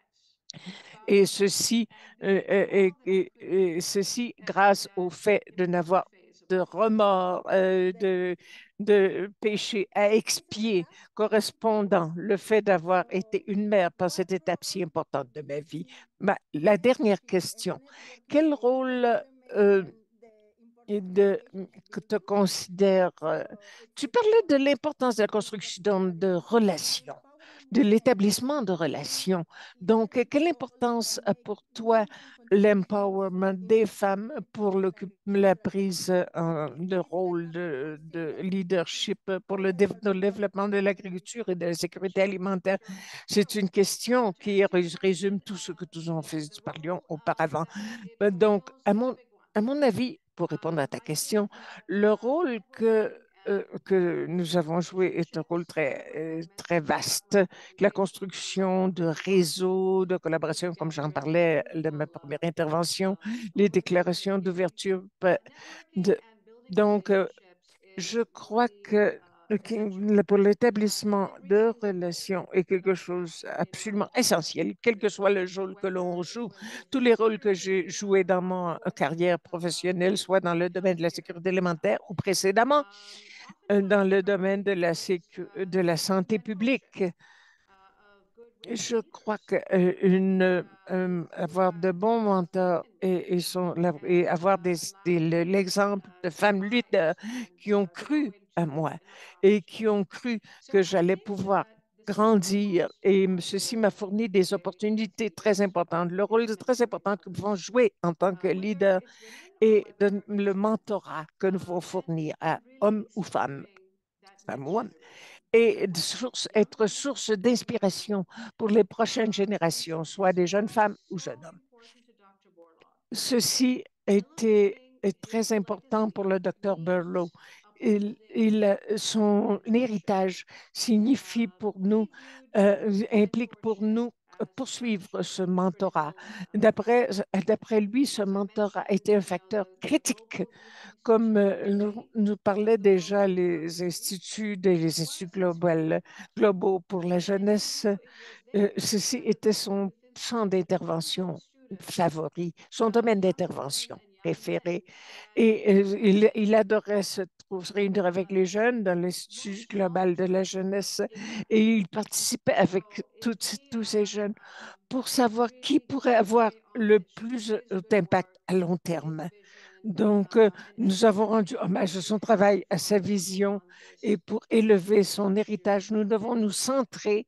Et ceci, euh, euh, et, et- et ceci grâce au fait de n'avoir de remords, euh, de, de péché à expier correspondant le fait d'avoir été une mère dans cette étape si importante de ma vie. Ma- la dernière question, quel rôle euh, et de, que tu considères, euh, tu parlais de l'importance de la construction de relations, de l'établissement de relations. Donc, euh, quelle importance a pour toi l'empowerment des femmes pour l'occup- la prise euh, de rôle de, de leadership pour le, dév- le développement de l'agriculture et de la sécurité alimentaire? C'est une question qui rés- résume tout ce que nous avons fait, parlions auparavant. Euh, Donc, à mon, à mon avis, pour répondre à ta question, le rôle que, euh, que nous avons joué est un rôle très, euh, très vaste. La construction de réseaux de collaboration, comme j'en parlais de ma première intervention, les déclarations d'ouverture. pe- de- donc, euh, Je crois que que pour l'établissement de relations est quelque chose absolument essentiel, quel que soit le rôle que l'on joue. Tous les rôles que j'ai joués dans mon carrière professionnelle, soit dans le domaine de la sécurité alimentaire ou précédemment euh, dans le domaine de la sécu- de la santé publique. Je crois que euh, une, euh, avoir de bons mentors et, et, son- la- et avoir des, des- le- l'exemple de femmes leaders qui ont cru à moi et qui ont cru que j'allais pouvoir grandir. Et ceci m'a fourni des opportunités très importantes. Le rôle est très important que nous pouvons jouer en tant que leader et de- le mentorat que nous pouvons fournir à hommes ou femmes, femmes ou hommes et de source- être source d'inspiration pour les prochaines générations, soit des jeunes femmes ou jeunes hommes. Ceci était est très important pour le docteur Berlow. Il, il- son héritage signifie pour nous, euh, implique pour nous poursuivre ce mentorat. D'après, d'après lui, ce mentorat était un facteur critique comme euh, nous, nous parlaient déjà les instituts, des les instituts global- globaux pour la jeunesse, euh, ceci était son champ d'intervention favori, son domaine d'intervention préféré. Et euh, il, il adorait se, trou- se réunir avec les jeunes dans l'Institut global de la jeunesse et il participait avec toutes- tous ces jeunes pour savoir qui pourrait avoir le plus euh, d'impact à long terme. Donc, euh, nous avons rendu hommage à son travail, à sa vision, et pour élever son héritage, nous devons nous centrer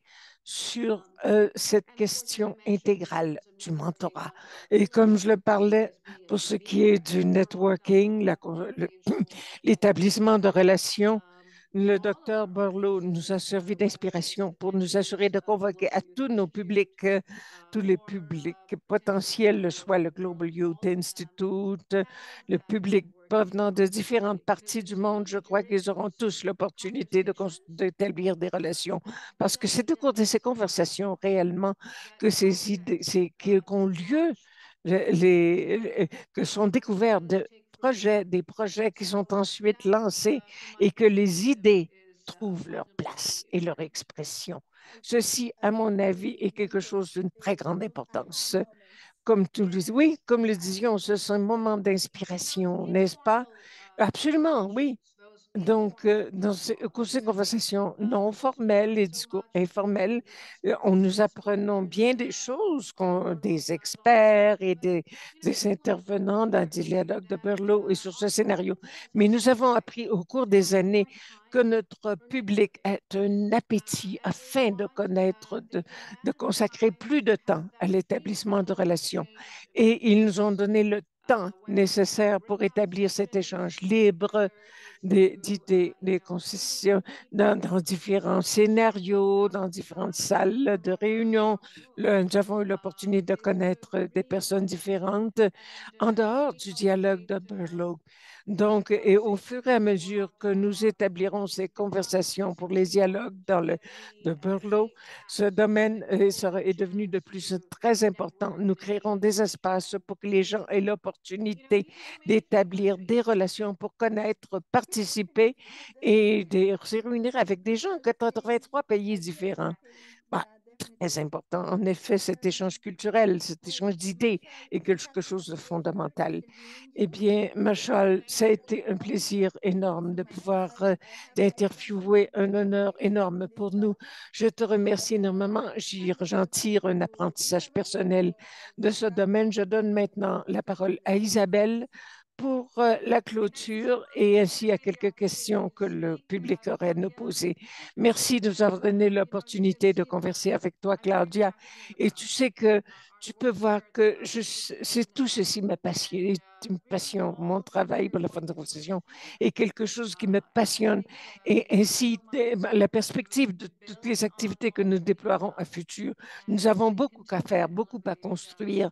sur euh, cette question intégrale du mentorat. Et comme je le parlais, pour ce qui est du networking, la con- le- l'établissement de relations, le docteur Borloo nous a servi d'inspiration pour nous assurer de convoquer à tous nos publics, euh, tous les publics potentiels, soit le Global Youth Institute, le public provenant de différentes parties du monde. Je crois qu'ils auront tous l'opportunité de cons- d'établir des relations parce que c'est au cours de ces conversations réellement que ces idées, c'est, qui- qu'ont lieu, les, les- que sont découverts de projets, des projets qui sont ensuite lancés et que les idées trouvent leur place et leur expression. Ceci, à mon avis, est quelque chose d'une très grande importance. Comme tu le dis, oui, comme le disions, ce sont un moment d'inspiration, n'est-ce pas? Absolument, oui. Donc, euh, dans ces, au cours de ces conversations non formelles et discours informels, euh, on nous apprenons bien des choses, qu'on- des experts et des, des intervenants dans des dialogues de Berlot et sur ce scénario. Mais nous avons appris au cours des années que notre public a un appétit afin de connaître, de, de consacrer plus de temps à l'établissement de relations. Et ils nous ont donné le temps nécessaire pour établir cet échange libre des, d'idées, des concessions dans, dans différents scénarios, dans différentes salles de réunion. Le- nous avons eu l'opportunité de connaître des personnes différentes en dehors du dialogue de Berlioz. Donc, et au fur et à mesure que nous établirons ces conversations pour les dialogues dans le de Berlioz, ce domaine est, sera- est devenu de plus très important. Nous créerons des espaces pour que les gens aient l'opportunité d'établir des relations pour connaître, participer et de se réunir avec des gens de quatre-vingt-trois pays différents. Bah, très important. En effet, cet échange culturel, cet échange d'idées est quelque chose de fondamental. Eh bien, Marshall, ça a été un plaisir énorme de pouvoir euh, t'interviewer, un honneur énorme pour nous. Je te remercie énormément. J'y- J'en tire un apprentissage personnel de ce domaine. Je donne maintenant la parole à Isabelle pour euh, la clôture et ainsi à quelques questions que le public aurait à nous poser. Merci de nous avoir donné l'opportunité de converser avec toi, Claudia. Et tu sais que tu peux voir que je, c'est tout ceci ma passion, une passion, mon travail pour la fin de conversation est quelque chose qui me passionne et ainsi la perspective de toutes les activités que nous déploierons à futur. Nous avons beaucoup à faire, beaucoup à construire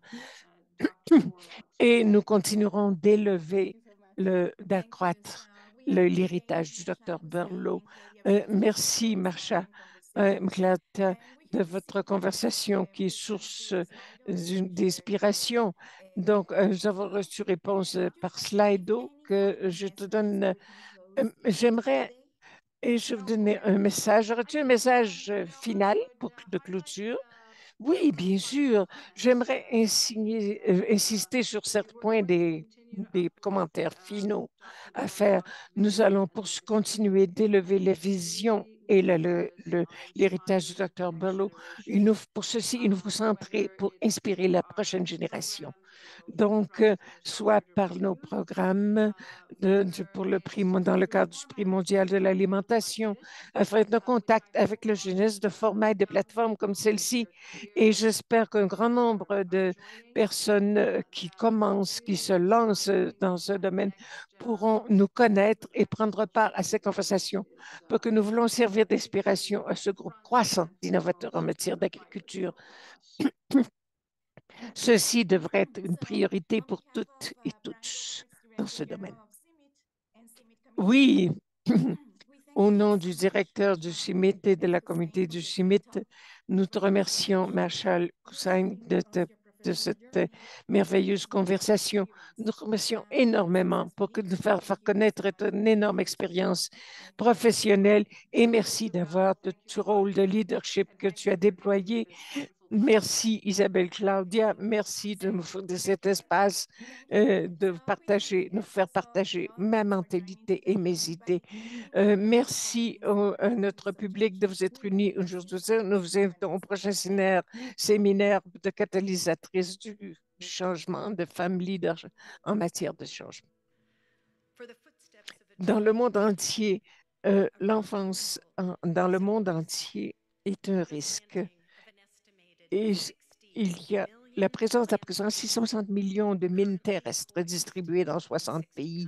et nous continuerons d'élever, le, d'accroître le- l'héritage du docteur Berlot. Euh, merci, Marsha, euh, Mklata, de votre conversation qui est source euh, d'une- d'inspiration. Donc, euh, nous avons reçu réponse euh, par Slido que je te donne Euh, J'aimerais, et je vais vous donner un message. Aurais-tu un message euh, final pour, de clôture? Oui, bien sûr. J'aimerais insigner- euh, insister sur certains points des, des commentaires finaux à faire. Nous allons pour continuer d'élever la vision et le- le- le- l'héritage du docteur Berlot. Il nous, pour ceci, il nous faut centrer pour inspirer la prochaine génération. Donc, euh, soit par nos programmes de- de- pour le prix, mon- dans le cadre du prix mondial de l'alimentation, afin de contact avec la jeunesse de formats et de plateformes comme celle-ci. Et j'espère qu'un grand nombre de personnes euh, qui commencent, qui se lancent euh, dans ce domaine pourront nous connaître et prendre part à ces conversations pour que nous voulons servir d'inspiration à ce groupe croissant d'innovateurs en matière d'agriculture. Ceci devrait être une priorité pour toutes et tous dans ce domaine. Oui, au nom du directeur du CIMIT et de la communauté du CIMIT, nous te remercions, Marshall Koussain, de, te- de cette euh, merveilleuse conversation. Nous te remercions énormément pour que nous faire, faire connaître ton énorme expérience professionnelle et merci d'avoir ce rôle de leadership que tu as déployé. Merci Isabelle Claudia, merci de nous faire de cet espace, euh, de partager, nous faire partager ma mentalité et mes idées. Euh, merci au- à notre public de vous être unis aujourd'hui. Nous vous invitons au prochain séminaire, séminaire de catalysatrice du, du changement de femmes leaders en matière de changement. Dans le monde entier, euh, l'enfance en- dans le monde entier est un risque. Et il y a la présence à présent six cent soixante millions de mines terrestres distribuées dans soixante pays.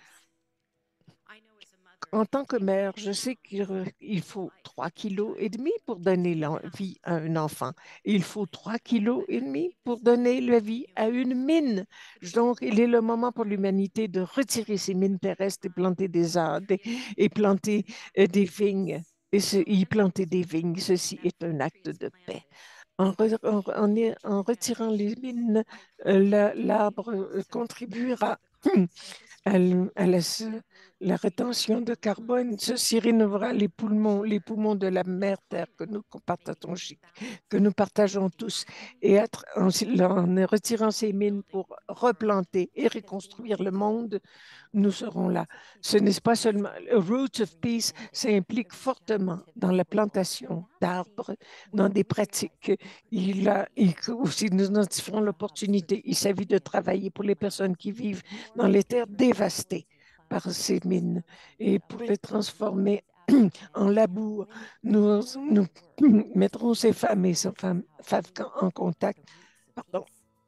En tant que mère, je sais qu'il faut trois kilos et demi pour donner la vie à un enfant. Il faut trois kilos et demi pour donner la vie à une mine. Donc, il est le moment pour l'humanité de retirer ces mines terrestres et planter des arbres des- et planter euh, des vignes. Et ce- y planter des vignes, ceci est un acte de paix. En, re- en- en est- en retirant les mines, euh, la- l'arbre euh, contribuera à, l- à la, s- la rétention de carbone. Ceci rénovera les poumons, les poumons de la mère Terre que nous partageons, que nous partageons tous. Et à tra- en, en retirant ces mines pour replanter et reconstruire le monde, nous serons là. Ce n'est pas seulement Roots of Peace, ça implique fortement dans la plantation d'arbres, dans des pratiques. Il a il, aussi nous identifierons l'opportunité. Il s'agit de travailler pour les personnes qui vivent dans les terres dévastées par ces mines et pour les transformer en labour. Nous, nous mettrons ces femmes et ces femmes, femmes en contact. Pardon.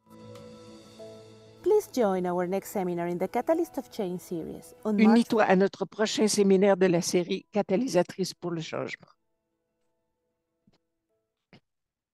Please join our next seminar in the Catalyst of Change series on March Unis-toi à notre prochain séminaire de la série Catalysatrice pour le changement.